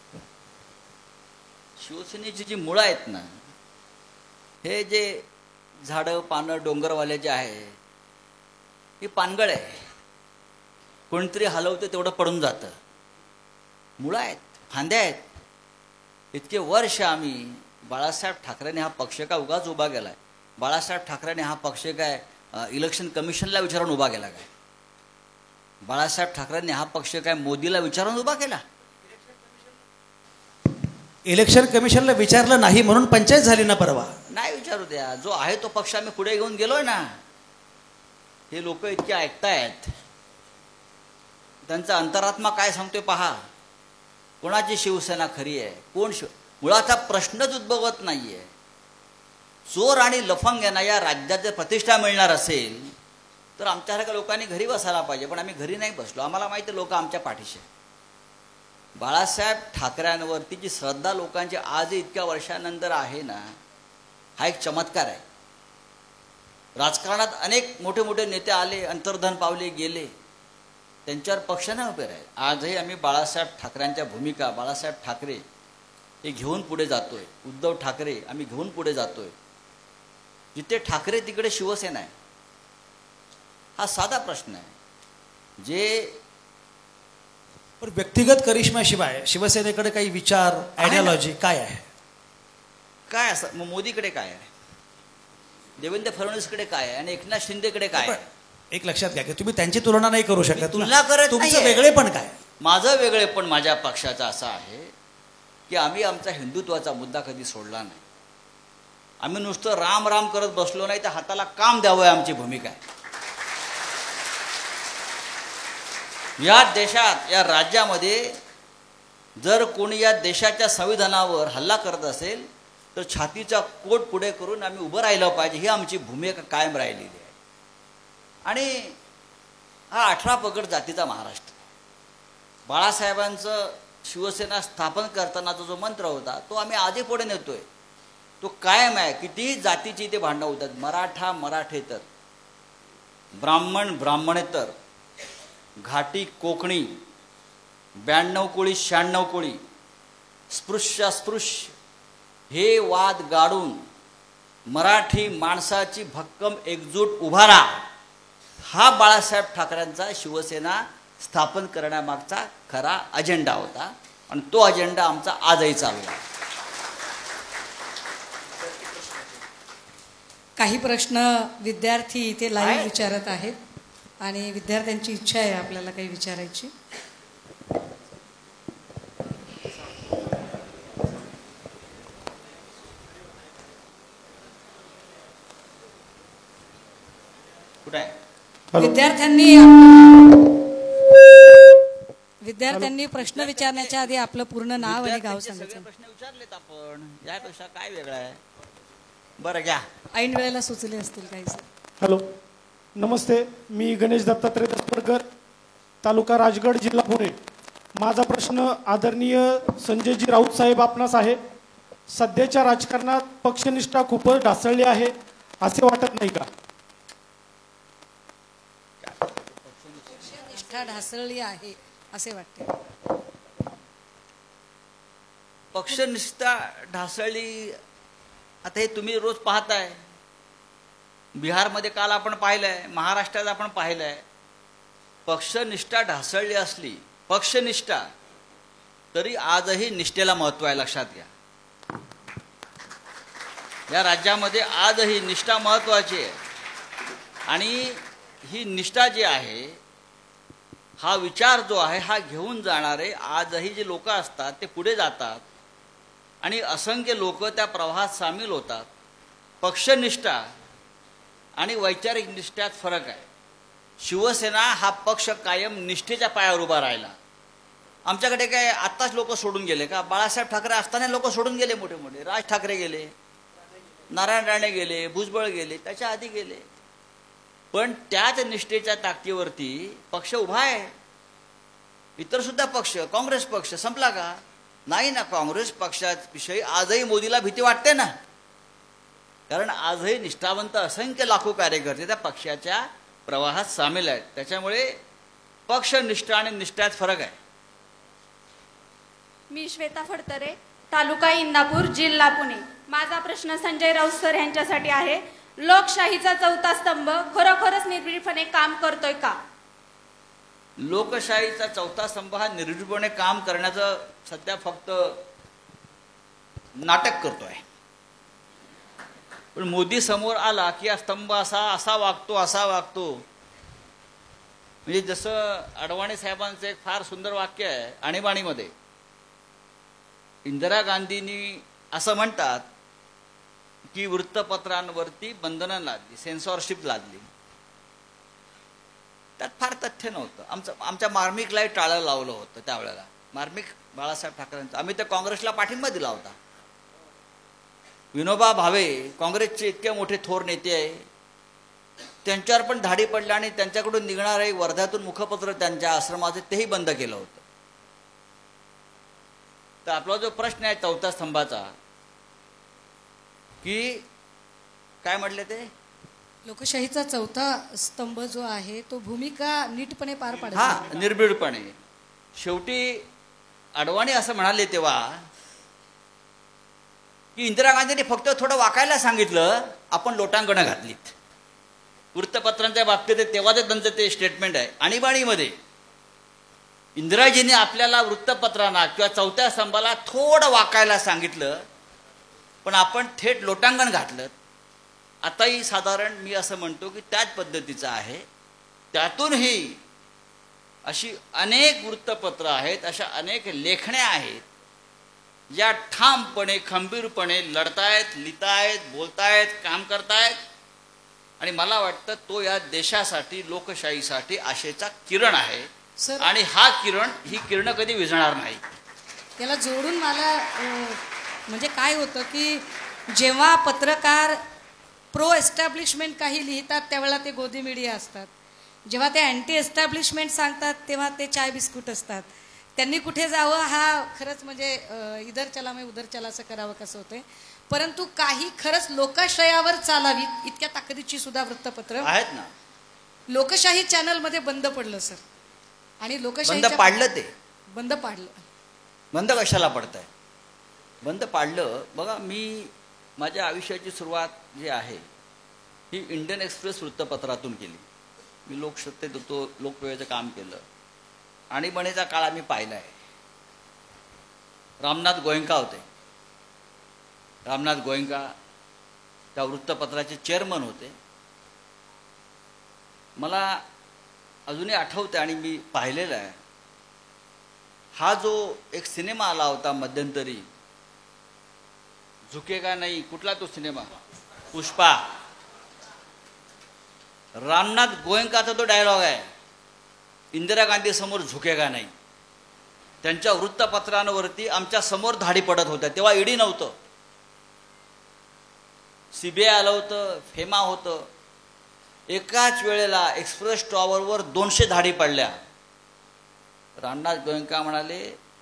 Speaker 2: शिवसेनेची जी मुळं आहेत ना, हे जे झाडं, पानं, डोंगरवाले जे आहे, ही पानगळ आहे. कोणतरी हलवतं तेवढं पडून जातं. मुळं आहेत, फांद्या आहेत. इतके वर्ष आम्ही बाळासाहेब ठाकरेंनी हा पक्ष काय उगाच उभा केला आहे? बाळासाहेब ठाकरेंनी हा पक्ष काय इलेक्शन कमिशनला विचारून उभा केला काय? बाळासाहेब ठाकरेंनी हा पक्ष काय मोदीला विचारून उभा केला?
Speaker 4: इलेक्शन कमिशनला विचारलं नाही म्हणून पंचायत झाली ना परवा.
Speaker 2: नाही विचारू द्या. जो आहे तो पक्ष आम्ही पुढे घेऊन गेलोय ना. हे लोक इतके ऐकतायत, त्यांचा अंतरात्मा काय सांगतोय पहा. कोणाची शिवसेना खरी आहे, कोण मुळाचा प्रश्नच उद्भवत नाहीये. चोर आणि लफंग यांना या राज्यात जर प्रतिष्ठा मिळणार असेल तर आमच्यासारख्या लोकांनी घरी बसायला पाहिजे. पण आम्ही घरी नाही बसलो. आम्हाला माहिती आहे लोक आमच्या पाठीशी. बाळासाहेब ठाकरेंवरती जी श्रद्धा लोकांची आज इतक्या वर्षानंतर आहे ना, हा एक चमत्कार आहे. राजकारणात अनेक मोठे मोठे नेते आले, अंतर्धान पावले, गेले, त्यांच्यावर पक्ष नाही उभे राहिले. आजही आम्ही बाळासाहेब ठाकरेंच्या भूमिका, बाळासाहेब ठाकरे हे घेऊन पुढे जातोय. उद्धव ठाकरे आम्ही घेऊन पुढे जातोय. जिथे ठाकरे तिकडे शिवसेना आहे. हा साधा प्रश्न आहे. जे
Speaker 4: पण व्यक्तिगत करिश्म्याशिवाय शिवसेनेकडे काही विचार, आयडियोलॉजी काय आहे?
Speaker 2: काय असं? मग मोदीकडे काय आहे? देवेंद्र फडणवीसकडे काय आहे? आणि एकनाथ शिंदेकडे काय आहे?
Speaker 4: एक लक्षात घ्या की तुम्ही त्यांची तुलना नाही करू शकत.
Speaker 2: तुलना करत
Speaker 4: तुमचं वेगळेपण काय?
Speaker 2: माझं वेगळेपण माझ्या पक्षाचं असं आहे की आम्ही आमचा हिंदुत्वाचा मुद्दा कधी सोडला नाही. आम्ही नुसतं राम राम करत बसलो नाही, तर हाताला काम द्यावं आमची भूमिका आहे. या देशात, या राज्यामध्ये जर कोणी या देशाच्या संविधानावर हल्ला करत असेल तर छातीचा कोट पुढे करून आम्ही उभं राहिलं पाहिजे. ही आमची भूमिका कायम राहिलेली आहे. आणि हा 18 पगड जातीचा महाराष्ट्र. बाळासाहेबांचं शिवसेना स्थापन करतानाचा जो मंत्र होता तो आम्ही आधी पुढे नेतोय. तो कायम आहे. कितीही जातीची ते भांडणं होतात. मराठा मराठेतर, ब्राह्मण ब्राह्मणेतर, घाटी कोकणी, 92 कोळी 96 कोळी, स्पृश्य अस्पृश्य, हे वाद गाडून मराठी माणसाची भक्कम एकजूट उभारा, हा बाळासाहेब ठाकरेंचा शिवसेना स्थापन करण्यामागचा खरा अजेंडा होता. आणि तो अजेंडा आमचा आजही चालू आहे.
Speaker 3: काही प्रश्न विद्यार्थी इथे लाईव्ह विचारत आहेत आणि विद्यार्थ्यांची इच्छा आहे आपल्याला काही विचारायची.
Speaker 2: कुठे आहे?
Speaker 3: विद्यार्थ्यांनी प्रश्न विचारण्याच्या आधी आपलं पूर्ण नाव आणि गाव
Speaker 2: सगळे
Speaker 3: सांगायचं.
Speaker 2: प्रश्न विचारलेत आपण, यापेक्षा काय वेगळं आहे? बरं घ्या.
Speaker 3: ऐन वेळेला सुचले असतील काही.
Speaker 5: हॅलो, नमस्ते. मी गणेश दत्तात्रय दसपरकर, तालुका राजगड, जिल्हा पुणे. माझा प्रश्न आदरणीय संजयजी राऊत साहेब आपणास आहे. सध्याच्या राजकारणात पक्षनिष्ठा खूपच ढासळली आहे, असे वाटत नाही का?
Speaker 3: निष्ठा ढासळली आहे असे वाटते.
Speaker 2: पक्षनिष्ठा ढासळली, आता हे तुम्ही रोज पाहताय. बिहारमध्ये काल आपण पाहिलंय, महाराष्ट्रात आपण पाहिलंय. पक्षनिष्ठा ढासळली असली, पक्षनिष्ठा, तरी आजही निष्ठेला महत्व आहे, लक्षात घ्या. या राज्यामध्ये आजही निष्ठा महत्वाची आहे. आणि ही निष्ठा जी आहे, हा विचार जो आहे, हा घेऊन जाणारे आजही जे लोक असतात ते पुढे जातात आणि असंख्य लोक त्या प्रवाहात सामील होतात. पक्षनिष्ठा आणि वैचारिक निष्ठ्यात फरक आहे. शिवसेना हा पक्ष कायम निष्ठेच्या पायावर उभा राहिला. आमच्याकडे काय आत्ताच लोक सोडून गेले का? बाळासाहेब ठाकरे असताना लोक सोडून गेले, मोठे मोठे. राज ठाकरे गेले, नारायण राणे गेले, भुजबळ गेले, त्याच्या आधी गेले. पण त्याच निष्ठेच्या ताकदीवरती पक्ष उभा आहे. इतर सुद्धा पक्ष, काँग्रेस पक्ष संपला का? नाही ना. काँग्रेस पक्षाविषयी आजही मोदीला भीती वाटते ना, कारण आजही निष्ठावंत असंख्य लाखो कार्यकर्ते त्या पक्षाच्या प्रवाहात सामील आहेत. त्याच्यामुळे पक्षनिष्ठा आणि निष्ठ्यात फरक आहे.
Speaker 6: मी श्वेता फडतरे, तालुका इंदापूर, जिल्हा पुणे. माझा प्रश्न संजय राऊत सर यांच्यासाठी आहे. लोकशाहीचा चौथा स्तंभ खरोखरच निर्भीडपणे काम करतोय का?
Speaker 2: लोकशाहीचा चौथा स्तंभ हा निर्भीडपणे काम करण्याचं सध्या फक्त नाटक करतोय. पण मोदी समोर आला की हा स्तंभ असा वागतो. म्हणजे जसं अडवाणी साहेबांचं एक फार सुंदर वाक्य आहे आणीबाणीमध्ये. इंदिरा गांधींनी असं म्हणतात की वृत्तपत्रांवरती बंधनं लादली, सेन्सॉरशिप लादली. त्यात फार तथ्य नव्हतं. आमच्या मार्मिकलाही टाळं लावलं होतं त्यावेळेला. मार्मिक बाळासाहेब ठाकरेंचं, आम्ही तर काँग्रेसला पाठिंबा दिला होता. विनोबा भावे काँग्रेसचे इतके मोठे थोर नेते आहे, त्यांच्यावर पण धाडी पडल्या आणि त्यांच्याकडून निघणारे वर्ध्यातून मुखपत्र त्यांच्या आश्रमाचे तेही बंद केलं होतं. तर आपला जो प्रश्न आहे चौथ्या स्तंभाचा, की काय म्हटले ते,
Speaker 3: लोकशाहीचा चौथा स्तंभ जो आहे तो भूमिका नीटपणे पार पाडत
Speaker 2: हा
Speaker 3: नाही.
Speaker 2: निर्भीडपणे. शेवटी अडवाणी असं म्हणाले तेव्हा की इंदिरा गांधींनी फक्त थोडं वाकायला सांगितलं, आपण लोटांगणं घातलीत. वृत्तपत्रांच्या बाबतीत तेव्हा त्यांचं ते स्टेटमेंट आहे आणीबाणीमध्ये. इंदिराजींनी आपल्याला वृत्तपत्रांना किंवा चौथ्या स्तंभाला थोडं वाकायला सांगितलं, पण आपण थेट लोटांगण घातलं. आताही साधारण मी असं म्हणतो की त्याच पद्धतीचं आहे. त्यातूनही अशी अनेक वृत्तपत्र आहेत, अशा अनेक लेखण्या आहेत ज्या ठामपणे खंबीरपणे लढतायत, लिहितायत, बोलतायत, काम करतायत. आणि मला वाटतं तो या देशासाठी, लोकशाहीसाठी आशेचा किरण आहे.
Speaker 3: सर,
Speaker 2: आणि हा किरण, ही किरण कधी विझणार नाही.
Speaker 3: त्याला जोडून मला म्हणजे काय होतं की जेव्हा पत्रकार प्रो एस्टॅब्लिशमेंट काही लिहितात त्यावेळेला ते गोदी मीडिया असतात, जेव्हा ते अँटी एस्टॅब्लिशमेंट सांगतात तेव्हा ते चाय बिस्कुट असतात. त्यांनी कुठे जावं हा खरंच म्हणजे इधर चला मैं उधर चला असं करावं कसं होतंय. परंतु काही खरंच लोकशाहीवर चालावीत इतक्या ताकदीची सुद्धा वृत्तपत्र
Speaker 2: आहेत ना.
Speaker 3: लोकशाही चॅनलमध्ये बंद पडलं सर. आणि लोकशाही
Speaker 2: बंद पाडलं, ते
Speaker 3: बंद पाडलं.
Speaker 2: बंद कशाला पडतंय? बंद पाडलं. बघा, मी माझ्या आयुष्याची सुरुवात जी आहे ही इंडियन एक्सप्रेस वृत्तपत्रातून केली. मी लोकसत्तेत होतो, लोकप्रियतेचं काम केलं. आणीबाणीचा काळ आम्ही पाहिला आहे. रामनाथ गोयंका होते. रामनाथ गोयंका त्या वृत्तपत्राचे चेअरमन होते. मला अजूनही आठवतं आणि मी पाहिलेला आहे. हा जो एक सिनेमा आला होता मध्यंतरी, झुकेगा नाही, कुठला तो सिनेमा, पुष्पा. रामनाथ गोयंकाचा तो डायलॉग आहे, इंदिरा गांधी समोर झुकेगा नाही. त्यांच्या वृत्तपत्रांवरती आमच्या समोर धाडी पडत होत्या. तेव्हा ईडी नव्हतं, CBI आलं होतं, फेमा होतं. एकाच वेळेला एक्सप्रेस टॉवरवर 200 धाडी पडल्या. रामनाथ गोयंका म्हणाले,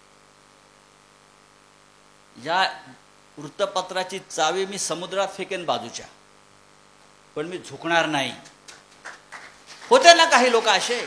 Speaker 2: या वृत्तपत्राची चावी मी समुद्रात फेकेन बाजूच्या, पण मी झुकणार नाही. होते ना काही लोक असे,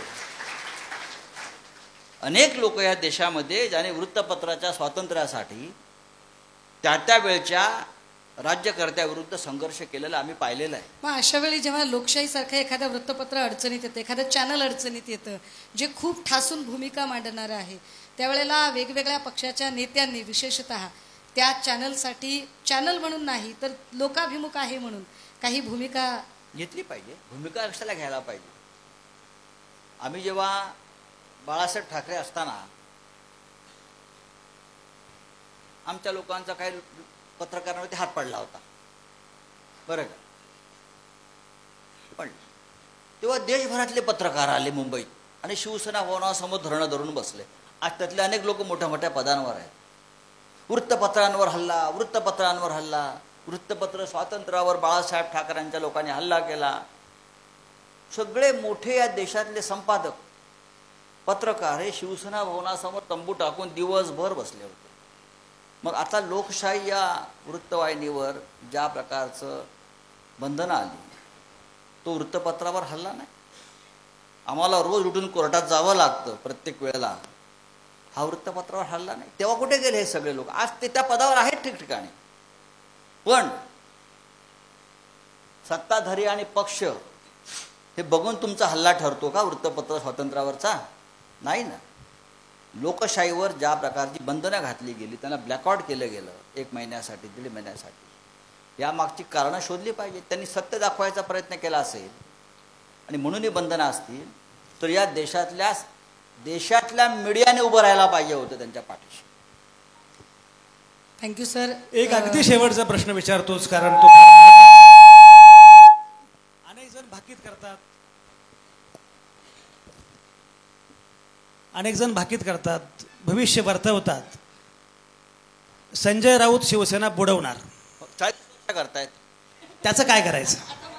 Speaker 2: अनेक लोक या देशामध्ये ज्याने वृत्तपत्राच्या स्वातंत्र्यासाठी त्या वेळच्या राज्यकर्त्याविरुद्ध संघर्ष केलेला आम्ही पाहिलेला आहे.
Speaker 3: मग अशा वेळी जेव्हा लोकशाहीसारखं एखादं वृत्तपत्र अडचणीत येतं, एखादं चॅनल अडचणीत येतं, जे खूप ठासून भूमिका मांडणारं आहे, त्यावेळेला वेगवेगळ्या पक्षाच्या नेत्यांनी विशेषतः त्या चॅनलसाठी, चॅनल म्हणून नाही तर लोकाभिमुख आहे म्हणून काही भूमिका
Speaker 2: घेतली पाहिजे. भूमिका कशाला घ्यायला पाहिजे? आम्ही जेव्हा बाळासाहेब ठाकरे असताना आमच्या लोकांचा काही पत्रकारांवरती हात पडला होता, बरं का? पण तेव्हा देशभरातले पत्रकार आले मुंबईत आणि शिवसेना भवनासमोर धरणं धरून बसले. आज त्यातले अनेक लोक मोठ्या मोठ्या पदांवर आहेत. वृत्तपत्रांवर हल्ला, वृत्तपत्रांवर हल्ला, वृत्तपत्र स्वातंत्र्यावर बाळासाहेब ठाकरेंच्या लोकांनी हल्ला केला. सगळे मोठे या देशातले संपादक, पत्रकार हे शिवसेना भवनासमोर तंबू टाकून दिवसभर बसले होते. मग आता लोकशाही या वृत्तवाहिनीवर ज्या प्रकारचं बंधनं आली, तो वृत्तपत्रावर हल्ला नाही. आम्हाला रोज उठून कोर्टात जावं लागतं प्रत्येक वेळेला, हा वृत्तपत्रावर हल्ला नाही. तेव्हा कुठे गेले हे सगळे लोक? आज ते त्या पदावर आहेत ठिकठिकाणी, पण सत्ताधारी आणि पक्ष हे बघून तुमचा हल्ला ठरतो का वृत्तपत्र स्वातंत्र्यावरचा? नाही ना. लोकशाहीवर ज्या प्रकारची बंधनं घातली गेली, त्यांना ब्लॅकआउट केलं गेलं 1 महिन्यासाठी, 1.5 महिन्यासाठी, यामागची कारणं शोधली पाहिजे. त्यांनी सत्य दाखवायचा प्रयत्न केला असेल आणि म्हणून ही बंधनं असतील, तर या देशातल्या मीडियाने उभं राहायला पाहिजे होतं त्यांच्या पाठीशी.
Speaker 3: Thank you sir.
Speaker 4: एक अगदी शेवटचा प्रश्न विचारतोच, कारण तो अनेक जण भाकीत करतात, भविष्य वर्तवतात. संजय राऊत शिवसेना बुडवणार,
Speaker 2: 40 वर्ष करतायत.
Speaker 4: त्याचं काय करायचं?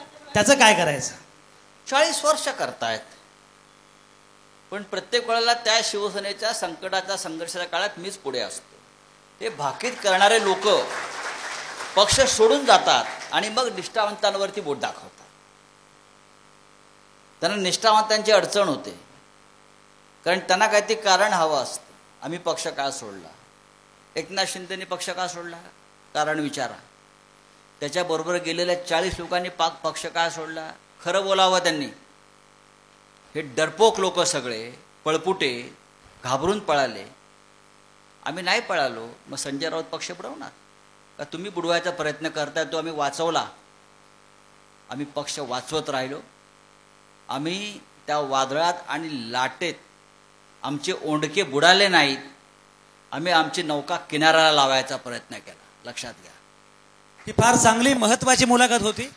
Speaker 2: 40 वर्ष करतायत, पण प्रत्येक वेळेला त्या शिवसेनेच्या संकटाच्या संघर्षाच्या काळात मीच पुढे असतो. हे भाकीत करणारे लोक पक्ष सोडून जातात आणि मग निष्ठावंतांवरती बोट दाखवतात. त्यांना निष्ठावंतांची अडचण होते, कारण त्यांना काहीतरी कारण हवं असतं. आम्ही पक्ष का सोडला? एकनाथ शिंदेनी पक्ष का सोडला? कारण विचारा. त्याच्याबरोबर गेलेल्या 40 लोकांनी पक्ष का सोडला? खरं बोलावं त्यांनी. हे डरपोक लोक सगळे पळपुटे घाबरून पळाले. आम्ही नाही पळालो, मग संजय राऊत पक्ष बुडवणार का? तुम्ही बुडवायचा प्रयत्न करताय, तो आम्ही वाचवला. आम्ही पक्ष वाचवत राहिलो. आम्ही त्या वादळात आणि लाटेत आमचे ओंडके बुडाले नाहीत. आम्ही आमची नौका किनाऱ्याला लावायचा प्रयत्न केला. लक्षात घ्या.
Speaker 4: ही फार चांगली महत्त्वाची मुलाखत होती.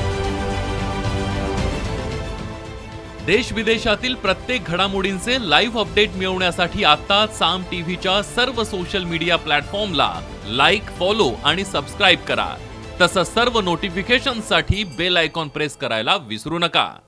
Speaker 7: देश विदेशातील प्रत्येक घडामोडींचे लाईव्ह अपडेट मिळवण्यासाठी आता साम टीव्हीच्या सर्व सोशल मीडिया प्लॅटफॉर्मला लाईक, फॉलो आणि सबस्क्राईब करा. तसंच सर्व नोटिफिकेशनसाठी बेल आयकॉन प्रेस करायला विसरू नका.